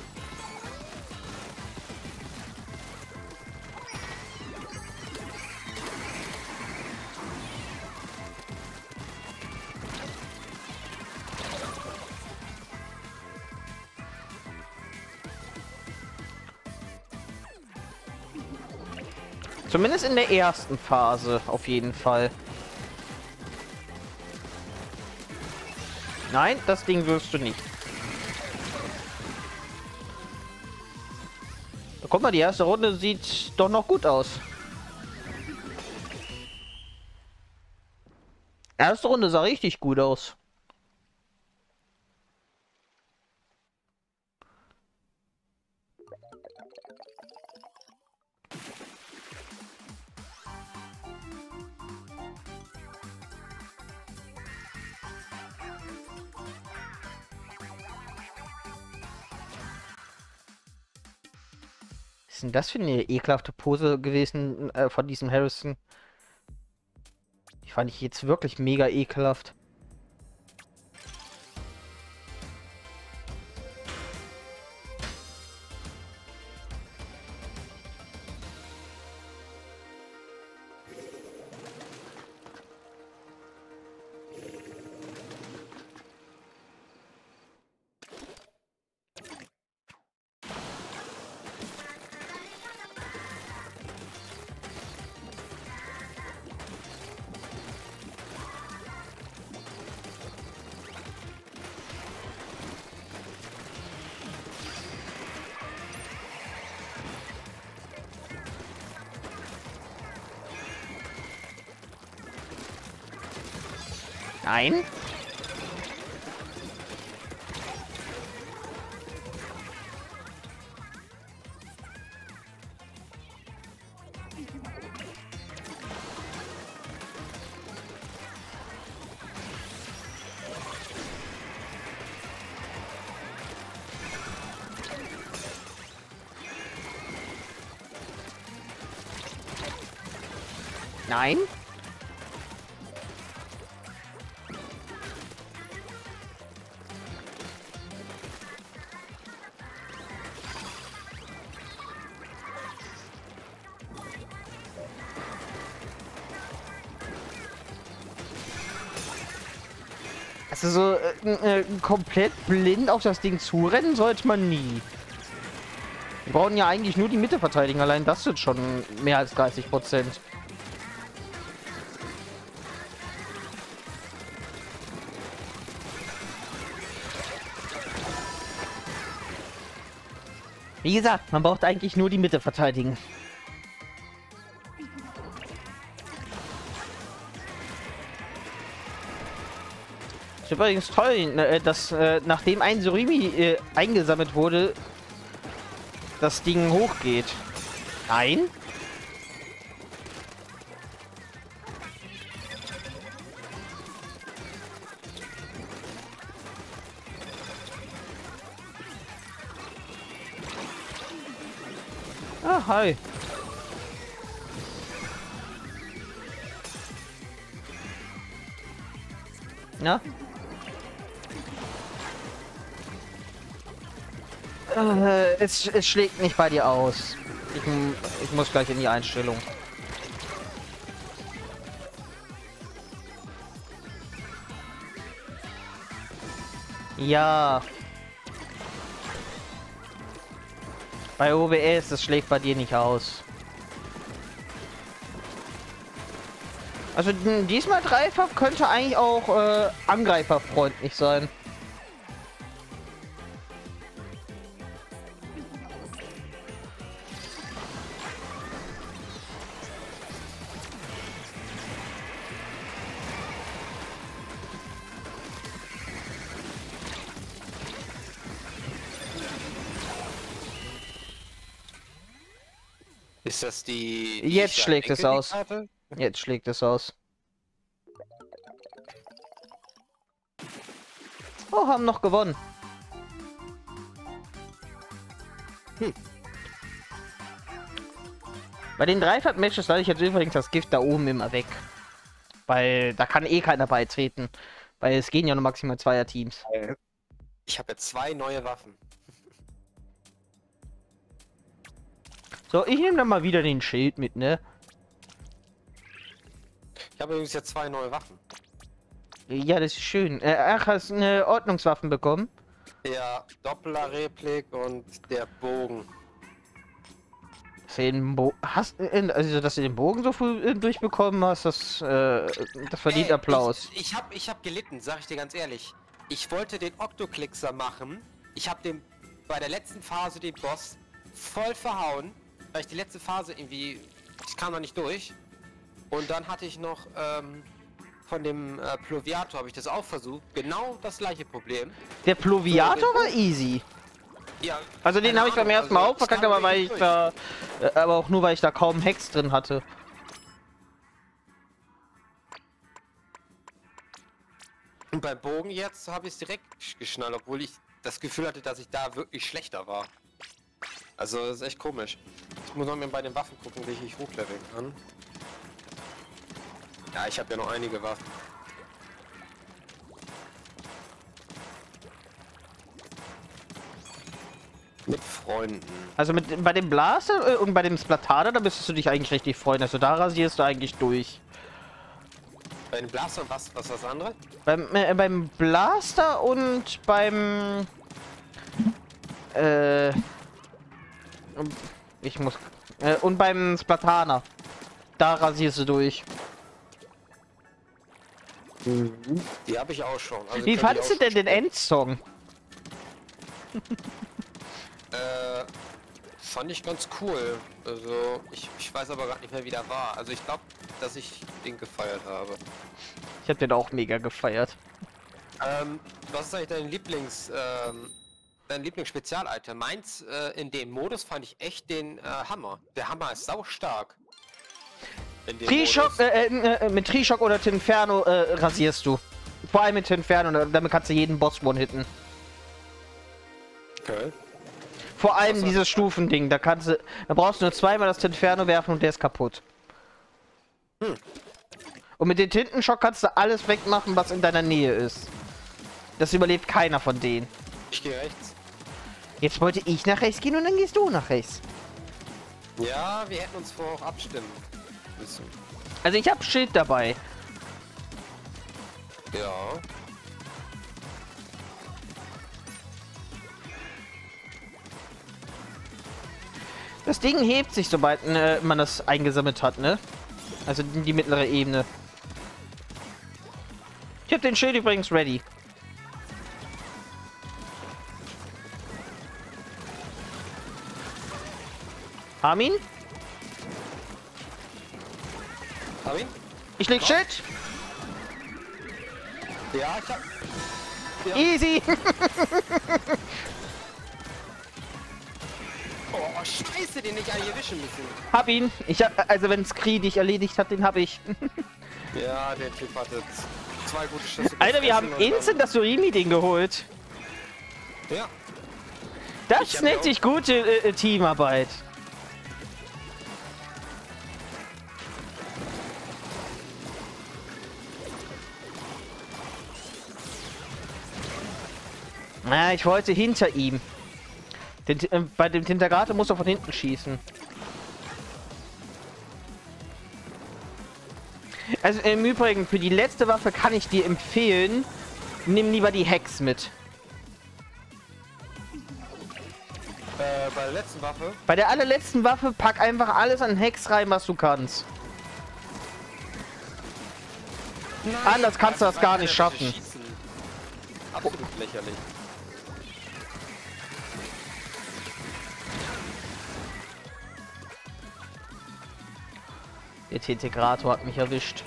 Speaker 1: Zumindest in der ersten Phase, auf jeden Fall. Nein, das Ding wirst du nicht. Guck mal, die erste Runde sieht doch noch gut aus. Erste Runde sah richtig gut aus. Was ist denn das für eine ekelhafte Pose gewesen äh, von diesem Harrison? Die fand ich jetzt wirklich mega ekelhaft. Nein. Nein. Also so äh, äh, komplett blind auf das Ding zurennen sollte man nie. Wir brauchen ja eigentlich nur die Mitte verteidigen. Allein das sind schon mehr als dreißig Prozent. Wie gesagt, man braucht eigentlich nur die Mitte verteidigen. Ist übrigens toll, dass äh, nachdem ein Surimi äh, eingesammelt wurde, das Ding hochgeht. Nein? Ah, hi. Ja? Äh, es, es schlägt nicht bei dir aus. Ich, ich muss gleich in die Einstellung. Ja. Bei O B S, das schlägt bei dir nicht aus. Also diesmal Dreifach könnte eigentlich auch äh, angreiferfreundlich sein.
Speaker 2: Ist das die... die
Speaker 1: Jetzt
Speaker 2: ich
Speaker 1: schlägt es
Speaker 2: denke, die
Speaker 1: aus.
Speaker 2: Karte?
Speaker 1: Jetzt schlägt es aus. Oh, haben noch gewonnen.
Speaker 2: Hm.
Speaker 1: Bei den Dreifach-Matches lasse ich jetzt übrigens das Gift da oben immer weg. Weil da kann eh keiner beitreten. Weil es gehen ja nur maximal Zweier-Teams.
Speaker 2: Ich habe jetzt zwei neue Waffen.
Speaker 1: So, ich nehme dann mal wieder den Schild mit, ne?
Speaker 2: Ich habe übrigens jetzt zwei neue Waffen.
Speaker 1: Ja, das ist schön. Äh, ach, hast eine Ordnungswaffen bekommen?
Speaker 2: Ja, Doppler-Replik und der Bogen.
Speaker 1: Dass du den Bo hast, äh, also, dass du den Bogen so früh äh, durchbekommen hast, das, äh, das verdient
Speaker 2: Ey,
Speaker 1: Applaus.
Speaker 2: Ich, ich habe ich hab gelitten, sag ich dir ganz ehrlich. Ich wollte den Octoclixer machen. Ich habe den bei der letzten Phase den Boss voll verhauen, weil ich die letzte Phase irgendwie, ich kam da nicht durch. Und dann hatte ich noch ähm, von dem äh, Ploviator habe ich das auch versucht. Genau das gleiche Problem.
Speaker 1: Der Ploviator war easy.
Speaker 2: Ja.
Speaker 1: Also den habe ich beim ersten Mal
Speaker 2: also,
Speaker 1: auch verkackt, aber weil ich
Speaker 2: durch.
Speaker 1: da, äh, aber auch nur weil ich da kaum Hex drin hatte.
Speaker 2: Und beim Bogen jetzt habe ich es direkt geschnallt, obwohl ich das Gefühl hatte, dass ich da wirklich schlechter war. Also das ist echt komisch. Ich muss noch mal bei den Waffen gucken, welche ich hochleveln kann. Ja, ich habe ja noch einige Waffen. Mit Freunden.
Speaker 1: Also mit bei dem Blaster äh, und bei dem Splatada, da müsstest du dich eigentlich richtig freuen. Also da rasierst du eigentlich durch.
Speaker 2: Bei den Blaster und was? Was ist das andere?
Speaker 1: Beim, äh, beim Blaster und beim... Äh... Ich muss... Äh, und beim Splatana. Da rasierst du durch.
Speaker 2: Mhm. Die habe ich auch schon. Also
Speaker 1: Wie
Speaker 2: könnte
Speaker 1: fandest du
Speaker 2: ich auch
Speaker 1: denn den
Speaker 2: spielen.
Speaker 1: Endsong?
Speaker 2: Äh, fand ich ganz cool. Also, ich, ich weiß aber gar nicht mehr, wie der war. Also, ich glaube, dass ich den gefeiert habe.
Speaker 1: Ich habe den auch mega gefeiert.
Speaker 2: Ähm, was ist eigentlich dein Lieblings, ähm, dein Lieblings-Spezial-Item? Meins, äh, in dem Modus fand ich echt den, äh, Hammer. Der Hammer ist sau stark.
Speaker 1: Tri-Shock, äh, äh, mit Tri-Shock oder Tinferno äh, rasierst du. Vor allem mit Tinferno, damit kannst du jeden Boss one-hitten.
Speaker 2: Okay.
Speaker 1: Vor allem dieses Stufending, da kannst du, da brauchst du nur zweimal das Tinferno werfen und der ist kaputt.
Speaker 2: Hm.
Speaker 1: Und mit dem Tintenschock kannst du alles wegmachen, was in deiner Nähe ist. Das überlebt keiner von denen.
Speaker 2: Ich gehe rechts.
Speaker 1: Jetzt wollte ich nach rechts gehen und dann gehst du nach rechts.
Speaker 2: Ja, wir hätten uns vorher auch abstimmen müssen.
Speaker 1: Also ich habe Schild dabei.
Speaker 2: Ja.
Speaker 1: Das Ding hebt sich, sobald äh, man das eingesammelt hat, ne? Also in die mittlere Ebene. Ich habe den Schild übrigens ready. Armin?
Speaker 2: Armin?
Speaker 1: Ich leg Schild.
Speaker 2: Ja, ich hab... Ja.
Speaker 1: Easy.
Speaker 2: Oh, scheiße, den nicht eigentlich erwischen müssen.
Speaker 1: Hab ihn. Ich hab, also wenn es Kree dich erledigt hat, den hab ich.
Speaker 2: Ja, der Typ hatte zwei gute Schüsse.
Speaker 1: Alter, wir haben instant das Surimi-Ding geholt.
Speaker 2: Ja.
Speaker 1: Das nennt sich gute äh, Teamarbeit. Na, ich wollte hinter ihm. Den, äh, bei dem Tintagate muss er von hinten schießen. Also im Übrigen, für die letzte Waffe kann ich dir empfehlen, nimm lieber die Hex mit.
Speaker 2: Äh, bei der letzten Waffe?
Speaker 1: Bei der allerletzten Waffe pack einfach alles an Hex rein, was du kannst.
Speaker 2: Nein,
Speaker 1: Anders kannst du das gar nicht schaffen.
Speaker 2: Absolut lächerlich.
Speaker 1: Der Tintegrator hat mich erwischt.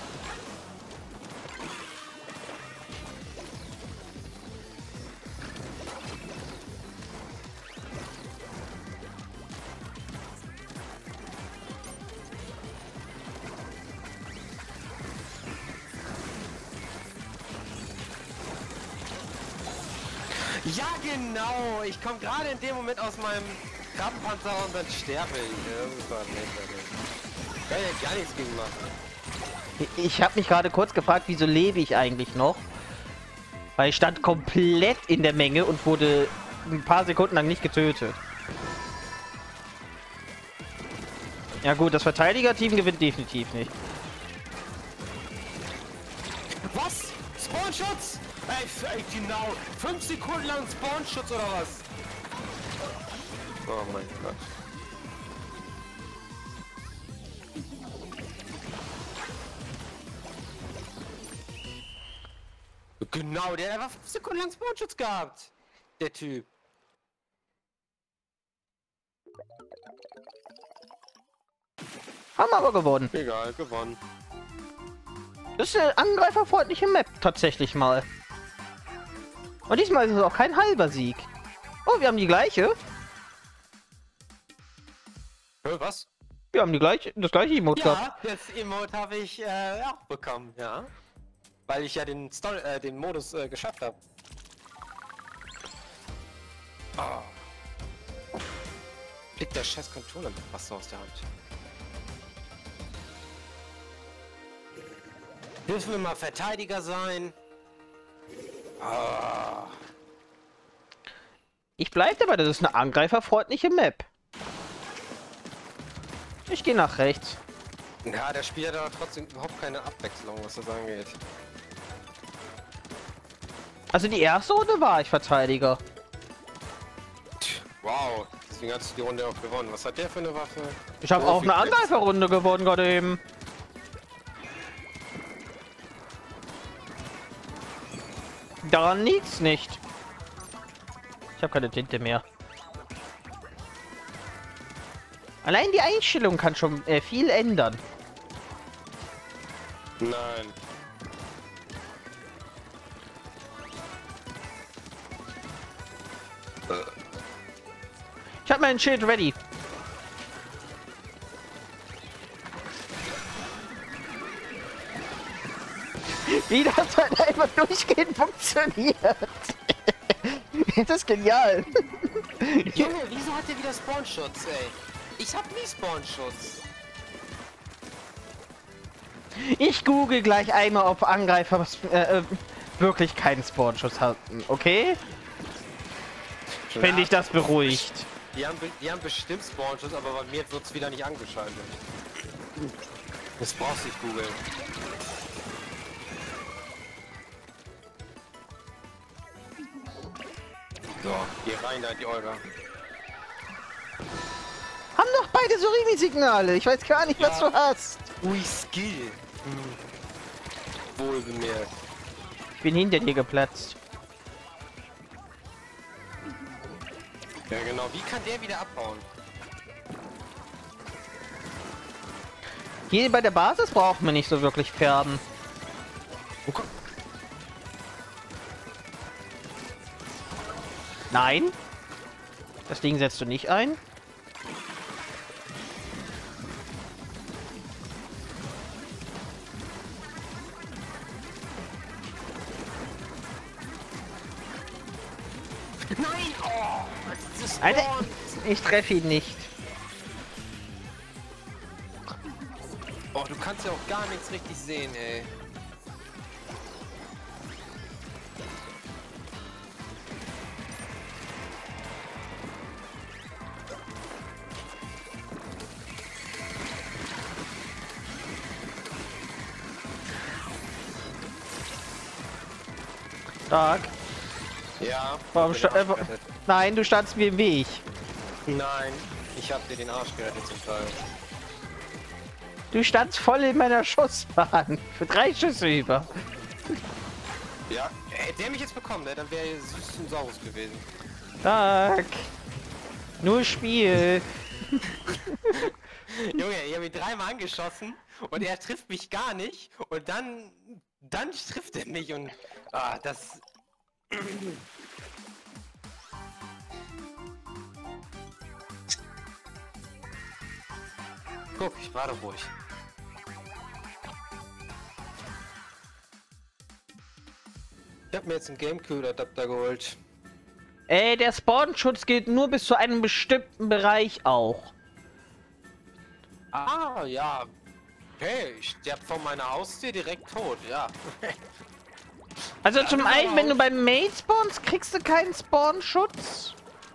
Speaker 2: Ja, genau. Ich komme gerade in dem Moment aus meinem Krabbenpanzer und dann sterbe ich. Irgendwann lächerlich. Kann ja gar nichts gegen machen.
Speaker 1: Ich habe mich gerade kurz gefragt, wieso lebe ich eigentlich noch? Weil ich stand komplett in der Menge und wurde ein paar Sekunden lang nicht getötet. Ja gut, das Verteidigerteam gewinnt definitiv nicht.
Speaker 2: Was? Spawnschutz? Ey, ey, genau. Fünf Sekunden lang Spawnschutz oder was? Oh mein Gott. Genau, der hat einfach fünf Sekunden lang Spawnschutz gehabt. Der Typ.
Speaker 1: Haben aber gewonnen.
Speaker 2: Egal, gewonnen.
Speaker 1: Das ist eine angreiferfreundliche Map tatsächlich mal. Und diesmal ist es auch kein halber Sieg. Oh, wir haben die gleiche.
Speaker 2: Hä, was?
Speaker 1: Wir haben die gleiche, das gleiche Emote gehabt.
Speaker 2: Ja, das Emote habe ich äh, auch bekommen, ja. Weil ich ja den Story, äh, den Modus äh, geschafft habe. Oh. Fliegt der scheiß Controller mit was aus der Hand. Dürfen wir mal Verteidiger sein? Oh.
Speaker 1: Ich bleibe dabei, das ist eine angreiferfreundliche Map. Ich gehe nach rechts.
Speaker 2: Ja, der Spieler hat aber trotzdem überhaupt keine Abwechslung, was das angeht.
Speaker 1: Also die erste Runde war ich Verteidiger.
Speaker 2: Wow, deswegen hast du die Runde auch gewonnen. Was hat der für eine Waffe?
Speaker 1: Ich habe
Speaker 2: So
Speaker 1: auch
Speaker 2: viel
Speaker 1: eine
Speaker 2: Blitz.
Speaker 1: Angreiferrunde gewonnen gerade eben. Daran liegt's nicht. Ich habe keine Tinte mehr. Allein die Einstellung kann schon äh, viel ändern.
Speaker 2: Nein.
Speaker 1: Ich hab mein Schild ready. Wie das halt einfach durchgehend funktioniert. Das ist genial.
Speaker 2: Junge, wieso hat der wieder Spawnschutz, ey? Ich hab nie Spawnschutz.
Speaker 1: Ich google gleich einmal, ob Angreifer äh, äh, wirklich keinen Spawnschutz hatten, okay? Finde ich das beruhigt.
Speaker 2: Die haben, die haben bestimmt Spawnschutz, aber bei mir wird's wieder nicht angeschaltet. Das brauchst du nicht googeln. So, geh rein da, die Olga.
Speaker 1: Haben doch beide so Remi-Signale. Ich weiß gar nicht,
Speaker 2: Ja.
Speaker 1: was du hast.
Speaker 2: Ui, Skill. Hm. Wohl bemerkt.
Speaker 1: Ich bin hinter dir geplatzt.
Speaker 2: Ja, genau. Wie kann der wieder abhauen?
Speaker 1: Hier bei der Basis braucht man nicht so wirklich Pferden.
Speaker 2: Oh Gott.
Speaker 1: Nein. Das Ding setzt du nicht ein.
Speaker 2: Nein! Oh! Das ist
Speaker 1: Alter,
Speaker 2: Spawn.
Speaker 1: ich treffe ihn nicht.
Speaker 2: Oh, du kannst ja auch gar nichts richtig sehen, ey.
Speaker 1: Stark.
Speaker 2: Ja.
Speaker 1: Warum
Speaker 2: ich hab
Speaker 1: sta-
Speaker 2: den Arsch
Speaker 1: äh,
Speaker 2: gerettet.
Speaker 1: Nein, du standst mir im Weg.
Speaker 2: Nein, ich hab dir den Arsch gerettet zum Teil.
Speaker 1: Du standst voll in meiner Schussbahn. Für drei Schüsse über.
Speaker 2: Ja, hätte der mich jetzt bekommen, ne, dann wäre er süß und saurus gewesen.
Speaker 1: Stark. Nur Spiel.
Speaker 2: Junge, ich habe ihn dreimal angeschossen und er trifft mich gar nicht und dann, dann trifft er mich und, ah, das... Guck, ich war doch ruhig. Ich hab mir jetzt einen Gamecube-Adapter geholt.
Speaker 1: Ey, der Spawnschutz gilt nur bis zu einem bestimmten Bereich auch.
Speaker 2: Ah, ja. Hey, ich sterb vor meiner Haustür direkt tot, ja.
Speaker 1: Also
Speaker 2: Ja,
Speaker 1: zum
Speaker 2: genau.
Speaker 1: einen, wenn du beim Mate spawnst, kriegst du keinen Spawnschutz.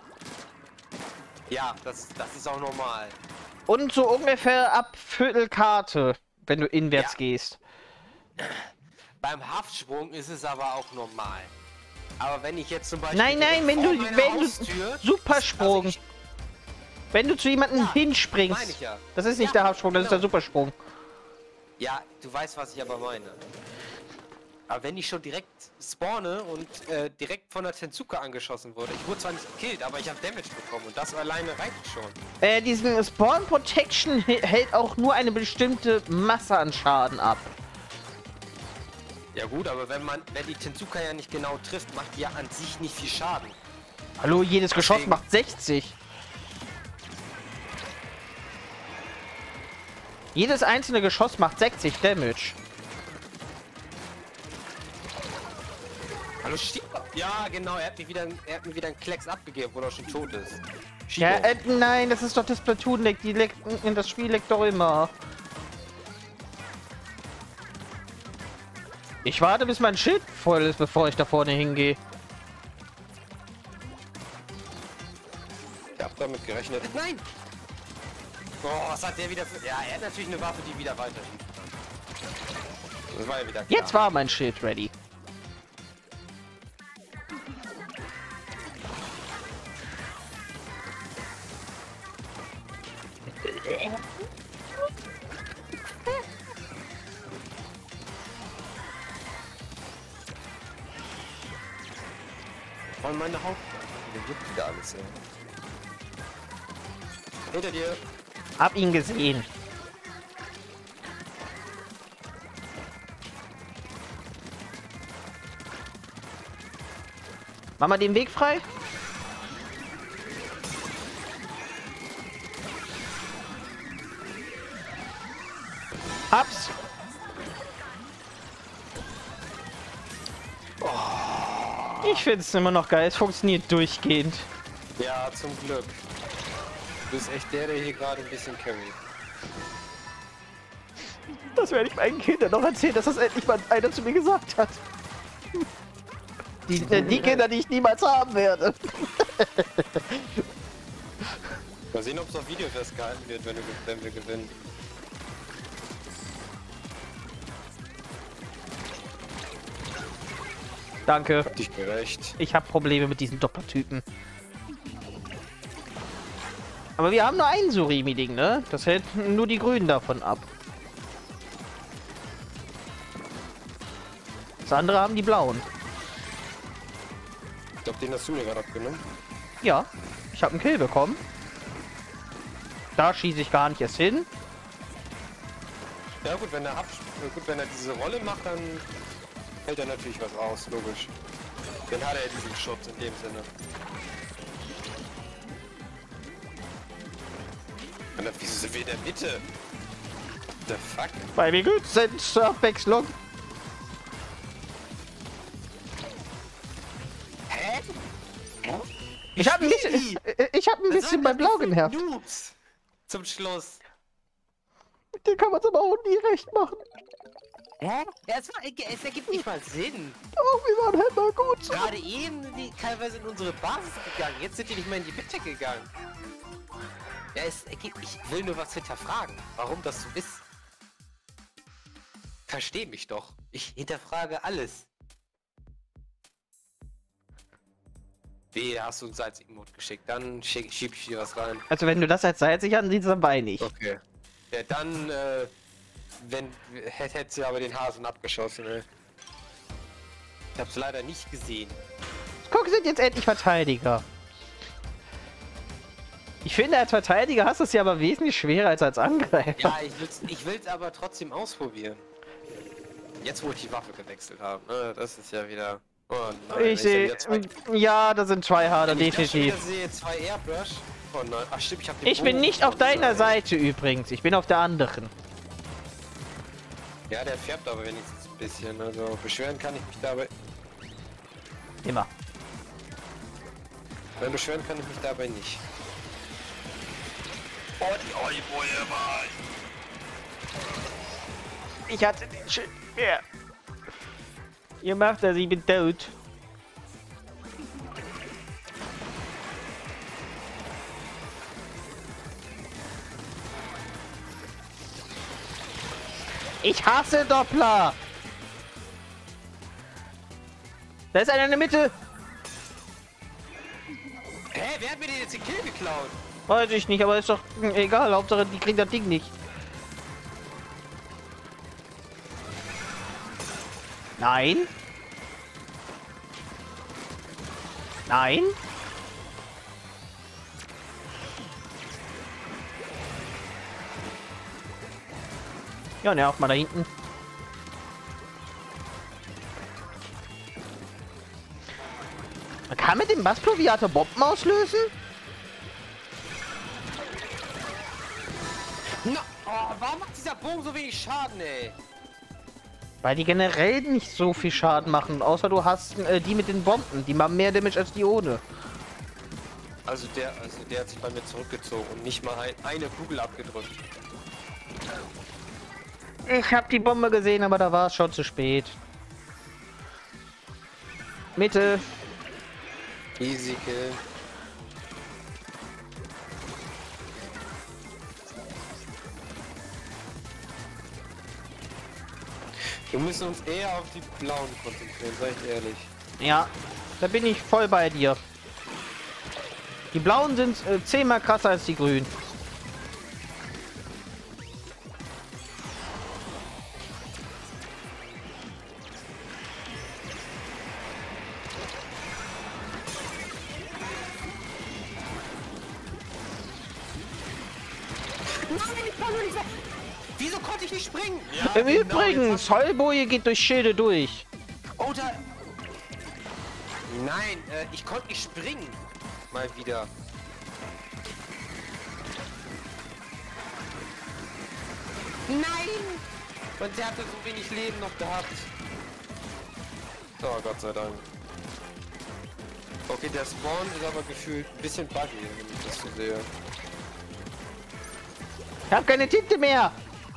Speaker 2: Ja, das, das ist auch normal.
Speaker 1: Und so ungefähr ab Viertelkarte, wenn du inwärts
Speaker 2: Ja.
Speaker 1: gehst.
Speaker 2: Beim Haftsprung ist es aber auch normal. Aber wenn ich jetzt zum Beispiel...
Speaker 1: Nein, nein,
Speaker 2: direkt
Speaker 1: wenn
Speaker 2: vor
Speaker 1: du,
Speaker 2: meiner
Speaker 1: wenn du
Speaker 2: Haustür-
Speaker 1: Supersprung,
Speaker 2: Also ich-
Speaker 1: wenn du zu jemandem
Speaker 2: Ja, meine
Speaker 1: hinspringst,
Speaker 2: ich ja.
Speaker 1: das ist nicht
Speaker 2: Ja,
Speaker 1: der Hauptsprung, das ist der
Speaker 2: genau.
Speaker 1: Supersprung.
Speaker 2: Ja, du weißt, was ich aber meine. Aber wenn ich schon direkt spawne und äh, direkt von der Tenzuka angeschossen wurde, ich wurde zwar nicht gekillt, aber ich habe Damage bekommen und das alleine reicht schon.
Speaker 1: Äh, diesen Spawn Protection hält auch nur eine bestimmte Masse an Schaden ab.
Speaker 2: Ja gut, aber wenn man, wenn die Tenzuka ja nicht genau trifft, macht die ja an sich nicht viel Schaden.
Speaker 1: Hallo, jedes Geschoss
Speaker 2: Deswegen-
Speaker 1: macht sechzig. Jedes einzelne Geschoss macht sechzig Damage.
Speaker 2: Hallo, Stieb. Ja, genau, er hat, mich wieder, er hat mir wieder einen Klecks abgegeben, wo er schon tot ist.
Speaker 1: Ja,
Speaker 2: Shibo.
Speaker 1: äh, nein, das ist doch das Platoon-Leck. Die leckt in das Spiel leckt doch immer. Ich warte, bis mein Schild voll ist, bevor ich da vorne hingehe.
Speaker 2: Ich hab damit gerechnet. Nein! Oh, was hat der wieder für... Ja, er hat natürlich eine Waffe, die wieder weiter schießen kann. Das war ja wieder klar.
Speaker 1: Jetzt war mein Schild ready.
Speaker 2: Von meiner Haupt... Der juckt wieder alles, ey. Hinter dir.
Speaker 1: Hab ihn gesehen. Mach mal den Weg frei. Ich finde es immer noch geil, es funktioniert durchgehend.
Speaker 2: Ja, zum Glück. Du bist echt der, der hier gerade ein bisschen carry.
Speaker 1: Das werde ich meinen Kindern noch erzählen, dass das endlich mal einer zu mir gesagt hat. Die, äh, die Kinder, die ich niemals haben werde.
Speaker 2: Mal sehen, ob es auf Video festgehalten wird, wenn, du, wenn wir gewinnen.
Speaker 1: Danke.
Speaker 2: Hab dich gerecht.
Speaker 1: Ich habe Probleme mit diesen Doppeltypen. Aber wir haben nur ein Surimi-Ding, ne? Das hält nur die Grünen davon ab. Das andere haben die Blauen.
Speaker 2: Ich glaube, den hast du mir gerade abgenommen.
Speaker 1: Ja, ich habe einen Kill bekommen. Da schieße ich gar nicht erst hin.
Speaker 2: Ja gut, wenn er ab, gut, wenn er diese Rolle macht, dann hält er natürlich was aus, logisch. Dann hat er diesen Schutz in dem Sinne. Und dann, wieso sind wir in der Mitte? What the fuck?
Speaker 1: Weil wir gut sind zur Abwechslung.
Speaker 2: Hä?
Speaker 1: Ich habe ein bisschen, ich hab ein bisschen bei Blau genervt.
Speaker 2: Noobs zum Schluss.
Speaker 1: Den kann man es aber auch nie recht machen.
Speaker 2: Hä? Ja, es, war, es ergibt nicht mal Sinn.
Speaker 1: Oh, wir waren halt mal gut.
Speaker 2: Gerade eben sind die teilweise in unsere Basis gegangen. Jetzt sind die nicht mehr in die Mitte gegangen. Ja, es ergibt. Ich will nur was hinterfragen. Warum das so ist. Versteh mich doch. Ich hinterfrage alles. Wie hast du uns als Emote geschickt? Dann schieb, schieb ich dir was rein.
Speaker 1: Also wenn du das als Salzig ansiehst, dabei nicht.
Speaker 2: Okay. Ja, dann, äh, wenn, hätte hätt sie aber den Hasen abgeschossen, ey. Ich hab's leider nicht gesehen.
Speaker 1: Guck, sind jetzt endlich Verteidiger. Ich finde, als Verteidiger hast du es ja aber wesentlich schwerer als als Angreifer.
Speaker 2: Ja, ich will's, ich will's aber trotzdem ausprobieren. Jetzt, wo ich die Waffe gewechselt habe, ne, das ist ja wieder... Oh nein,
Speaker 1: Ich sehe... Ja, da sind zwei Harder, definitiv.
Speaker 2: Ich sehe zwei Airbrush. Oh nein, ach stimmt, ich hab den
Speaker 1: Ich bin
Speaker 2: Bogen
Speaker 1: nicht auf
Speaker 2: von
Speaker 1: deiner
Speaker 2: Seite.
Speaker 1: Seite übrigens. Ich bin auf der anderen.
Speaker 2: Ja, der färbt aber wenigstens ein bisschen. Also beschweren kann ich mich dabei...
Speaker 1: Immer.
Speaker 2: Weil beschweren kann ich mich dabei nicht. Oh, die Olive mal.
Speaker 1: Ich hatte den Schild mehr. Ihr macht das, ich bin tot. Ich hasse Doppler. Da ist einer in der Mitte.
Speaker 2: Hä, wer hat mir denn jetzt den Kill geklaut?
Speaker 1: Weiß ich nicht, aber ist doch egal. Hauptsache, die kriegen das Ding nicht. Nein. Nein. Ja, ne, auch mal da hinten. Man kann mit dem Basploviator Bomben auslösen?
Speaker 2: Na, oh, warum macht dieser Bogen so wenig Schaden, ey?
Speaker 1: Weil die generell nicht so viel Schaden machen, außer du hast äh, die mit den Bomben. Die machen mehr Damage als die ohne.
Speaker 2: Also der, also der hat sich bei mir zurückgezogen und nicht mal ein, eine Kugel abgedrückt.
Speaker 1: Ich habe die Bombe gesehen, aber da war es schon zu spät. Mitte.
Speaker 2: Easy Kill. Wir müssen uns eher auf die Blauen konzentrieren, sag ich ehrlich.
Speaker 1: Ja, da bin ich voll bei dir. Die Blauen sind äh, zehnmal krasser als die Grünen.
Speaker 2: Wieso konnte ich nicht springen?
Speaker 1: Im Übrigen, Zollboje geht durch Schilde durch.
Speaker 2: Oh, da... Nein, äh, ich konnte nicht springen. Mal wieder. Nein! Und der hatte so wenig Leben noch gehabt. So, Gott sei Dank. Okay, der Spawn ist aber gefühlt ein bisschen buggy, wenn ich das so sehe.
Speaker 1: Ich hab keine Tinte mehr!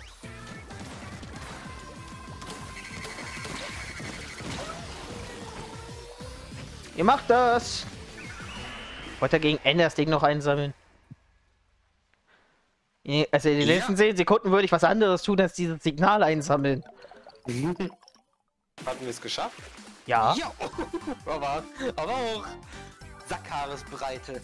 Speaker 1: Ihr macht das! Wollte er gegen Ende das Ding noch einsammeln? Also in den
Speaker 2: Ja.
Speaker 1: letzten zehn Sekunden würde ich was anderes tun, als dieses Signal einsammeln.
Speaker 2: Hatten wir es geschafft?
Speaker 1: Ja.
Speaker 2: Ja. aber, aber auch Sackhaaresbreite.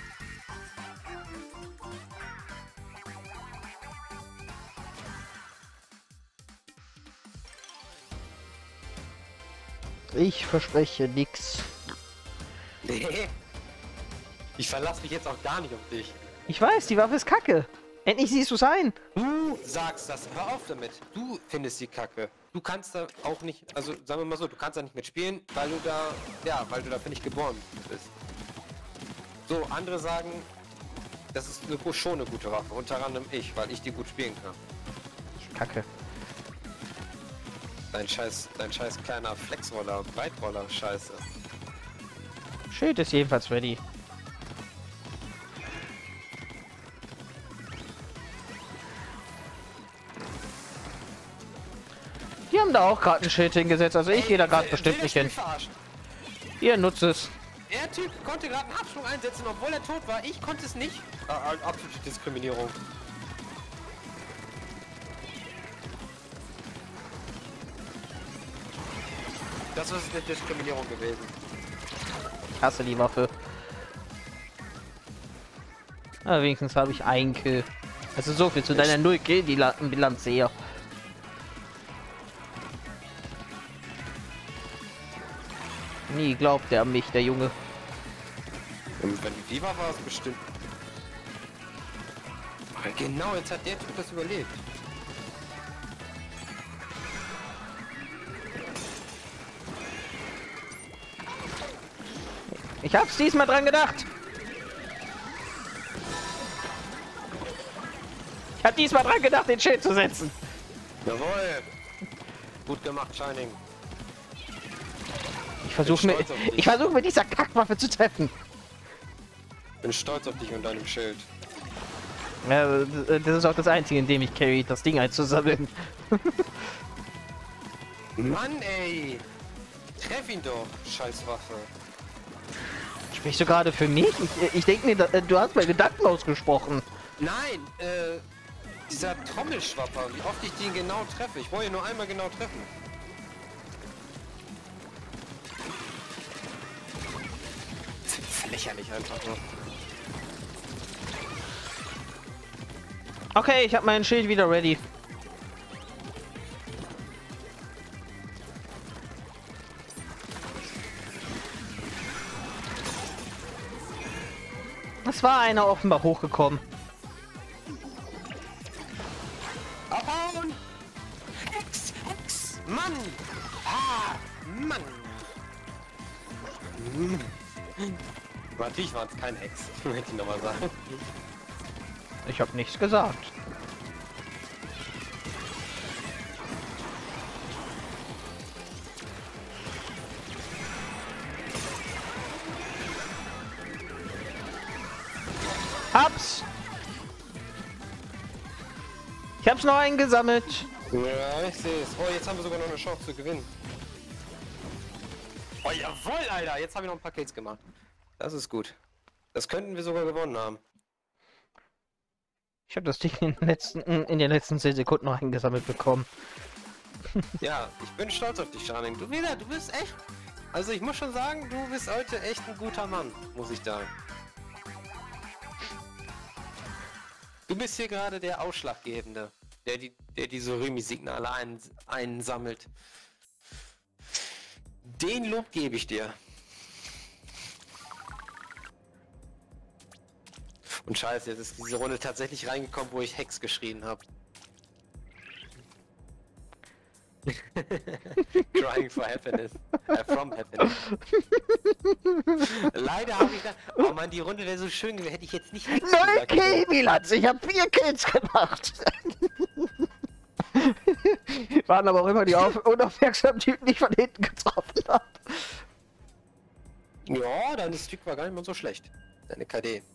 Speaker 1: Ich verspreche nix.
Speaker 2: Nee. Ich verlasse mich jetzt auch gar nicht auf dich.
Speaker 1: Ich weiß, die Waffe ist kacke. Endlich siehst du es ein.
Speaker 2: Du sagst das, hör auf damit. Du findest die Kacke. Du kannst da auch nicht, also sagen wir mal so, du kannst da nicht mitspielen, weil du da, ja, weil du dafür nicht geboren bist. So, andere sagen, das ist eine, schon eine gute Waffe, unter anderem ich, weil ich die gut spielen kann.
Speaker 1: Kacke.
Speaker 2: Dein scheiß, dein scheiß kleiner Flexroller, Breitroller, scheiße.
Speaker 1: Schild ist jedenfalls ready. Die haben da auch gerade ein Schild hingesetzt, also ich gehe da gerade bestimmt nicht hin. Ihr nutzt es.
Speaker 2: Der Typ konnte gerade einen Absprung einsetzen, obwohl er tot war. Ich konnte es nicht. Ah, absolute Diskriminierung. Das ist eine Diskriminierung gewesen.
Speaker 1: Ich hasse die Waffe. Aber wenigstens habe ich einen Kill. Also so viel zu deiner null Kill die Bilanz eher. Nie glaubt er an mich, der Junge.
Speaker 2: Und wenn die war, war es bestimmt. Genau, jetzt hat der Typ das überlebt.
Speaker 1: Ich hab's diesmal dran gedacht. Ich hab diesmal dran gedacht, den Schild zu setzen.
Speaker 2: Jawohl. Gut gemacht, Shining.
Speaker 1: Ich versuche mir, ich versuche mit dieser Kackwaffe zu treffen.
Speaker 2: Bin stolz auf dich und deinem Schild.
Speaker 1: Ja, das ist auch das Einzige, in dem ich carry, das Ding einzusammeln.
Speaker 2: Mann, ey! Treff ihn doch, Scheißwaffe.
Speaker 1: Sprichst du gerade für mich? Ich, ich denke mir, du hast meine Gedanken ausgesprochen.
Speaker 2: Nein, äh, dieser Trommelschwapper, wie oft ich den genau treffe. Ich wollte ihn nur einmal genau treffen. Lächerlich einfach nur.
Speaker 1: Okay, ich habe mein Schild wieder ready. Es war einer offenbar hochgekommen.
Speaker 2: Abhauen! Hex! Hex! Mann! Ah! Mann! Hm. Natürlich waren es kein Hex, möchte ich nochmal sagen.
Speaker 1: Ich habe nichts gesagt. Hab's! Ich hab's noch eingesammelt.
Speaker 2: Ja, ich sehe es. Oh, jetzt haben wir sogar noch eine Chance zu gewinnen. Oh, jawohl, Alter! Jetzt habe ich noch ein paar Kills gemacht. Das ist gut. Das könnten wir sogar gewonnen haben.
Speaker 1: Ich habe das Ding in den letzten, in den letzten zehn Sekunden noch eingesammelt bekommen.
Speaker 2: Ja, ich bin stolz auf dich, Shining. Du wieder, du bist echt... Also ich muss schon sagen, du bist heute echt ein guter Mann, muss ich sagen. Du bist hier gerade der Ausschlaggebende, der die, der diese Remi-Signale ein, einsammelt. Den Lob gebe ich dir. Und scheiße, jetzt ist diese Runde tatsächlich reingekommen, wo ich Hex geschrien habe. Crying for happiness. Äh, from happiness. Leider habe ich da... Oh Mann, die Runde wäre so schön gewesen. Hätte ich jetzt nicht Hex
Speaker 1: Null
Speaker 2: gesagt.
Speaker 1: Kill, Bilanz! Ich habe vier Kills gemacht! Waren aber auch immer die auf unaufmerksamen Typen, die ich von hinten getroffen habe.
Speaker 2: Ja, deine Streak war gar nicht mal so schlecht. Deine K D.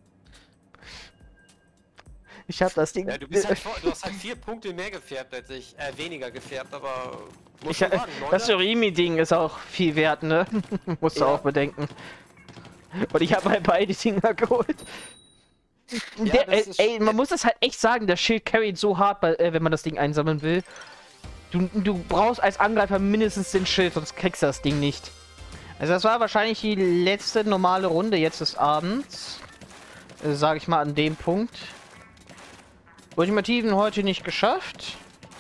Speaker 1: Ich hab das Ding...
Speaker 2: Ja, du bist halt vor, du hast halt vier Punkte mehr gefärbt als ich. Äh, weniger gefärbt, aber... Muss
Speaker 1: Ich,
Speaker 2: schon sagen,
Speaker 1: das Surimi-Ding ist auch viel wert, ne? Musst du
Speaker 2: Ja.
Speaker 1: auch bedenken. Und ich habe halt beide Dinger geholt.
Speaker 2: Ja,
Speaker 1: Der,
Speaker 2: das
Speaker 1: äh,
Speaker 2: ist-
Speaker 1: ey, man muss das halt echt sagen, der Schild carryt so hart, bei, äh, wenn man das Ding einsammeln will. Du, du brauchst als Angreifer mindestens den Schild, sonst kriegst du das Ding nicht. Also das war wahrscheinlich die letzte normale Runde jetzt des Abends. Äh, sag ich mal an dem Punkt. Ultimativen heute nicht geschafft.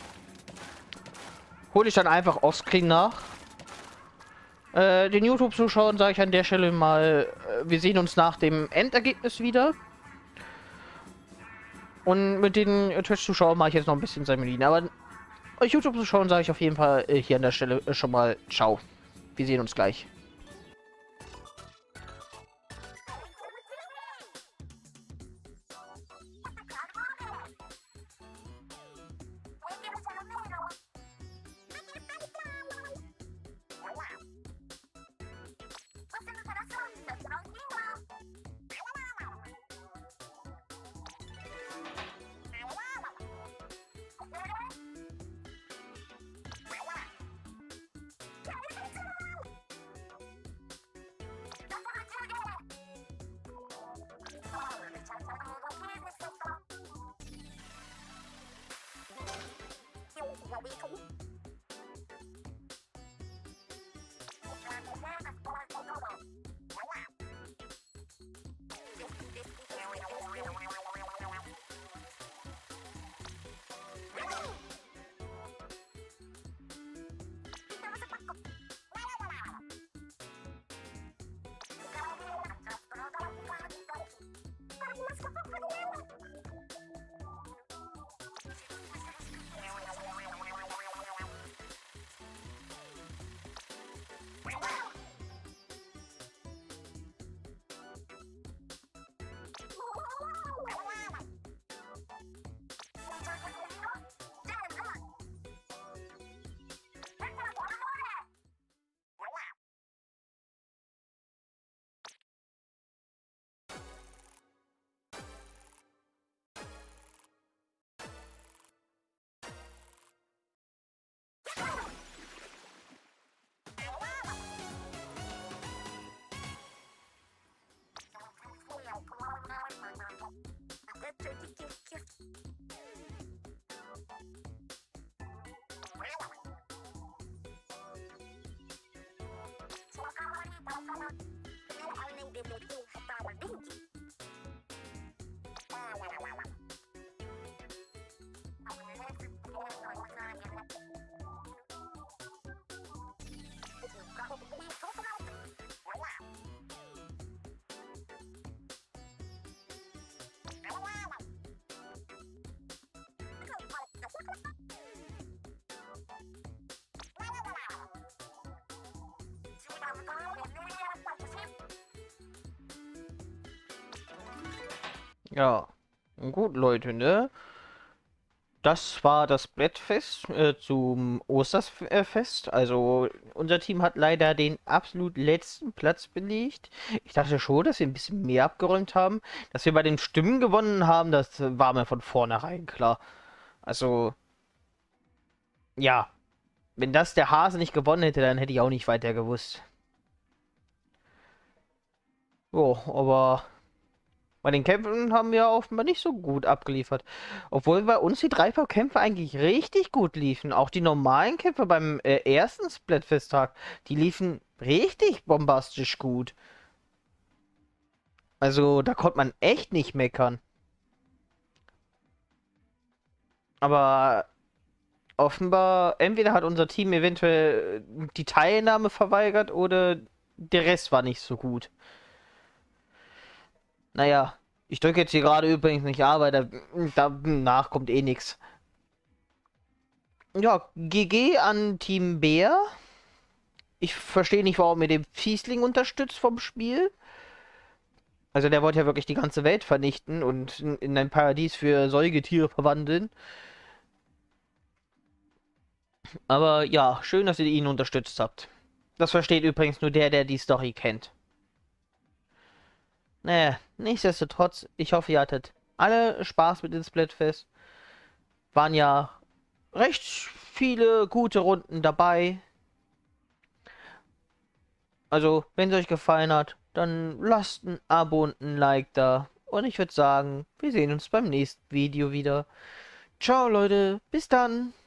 Speaker 1: Hole ich dann einfach Offscreen nach. Äh, den YouTube-Zuschauern sage ich an der Stelle mal, äh, wir sehen uns nach dem Endergebnis wieder. Und mit den äh, Twitch-Zuschauern mache ich jetzt noch ein bisschen Semmelin. Aber euch YouTube-Zuschauern sage ich auf jeden Fall äh, hier an der Stelle äh, schon mal ciao. Wir sehen uns gleich. Ja, gut, Leute, ne? Das war das Brettfest äh, zum Osterfest. Also, unser Team hat leider den absolut letzten Platz belegt. Ich dachte schon, dass wir ein bisschen mehr abgeräumt haben. Dass wir bei den Stimmen gewonnen haben, das war mir von vornherein klar. Also, ja. Wenn das der Hase nicht gewonnen hätte, dann hätte ich auch nicht weiter gewusst. Jo, aber bei den Kämpfen haben wir offenbar nicht so gut abgeliefert. Obwohl bei uns die Dreifachkämpfe eigentlich richtig gut liefen. Auch die normalen Kämpfe beim äh, ersten Splatfest-Tag, die liefen richtig bombastisch gut. Also da konnte man echt nicht meckern. Aber offenbar, entweder hat unser Team eventuell die Teilnahme verweigert oder der Rest war nicht so gut. Naja, ich drücke jetzt hier gerade übrigens nicht A, weil da, danach kommt eh nichts. Ja, G G an Team Bär. Ich verstehe nicht, warum ihr den Fiesling unterstützt vom Spiel. Also der wollte ja wirklich die ganze Welt vernichten und in, in ein Paradies für Säugetiere verwandeln. Aber ja, schön, dass ihr ihn unterstützt habt. Das versteht übrigens nur der, der die Story kennt. Naja, nichtsdestotrotz, ich hoffe, ihr hattet alle Spaß mit dem Splatfest. Waren ja recht viele gute Runden dabei. Also, wenn es euch gefallen hat, dann lasst ein Abo und ein Like da. Und ich würde sagen, wir sehen uns beim nächsten Video wieder. Ciao Leute, bis dann.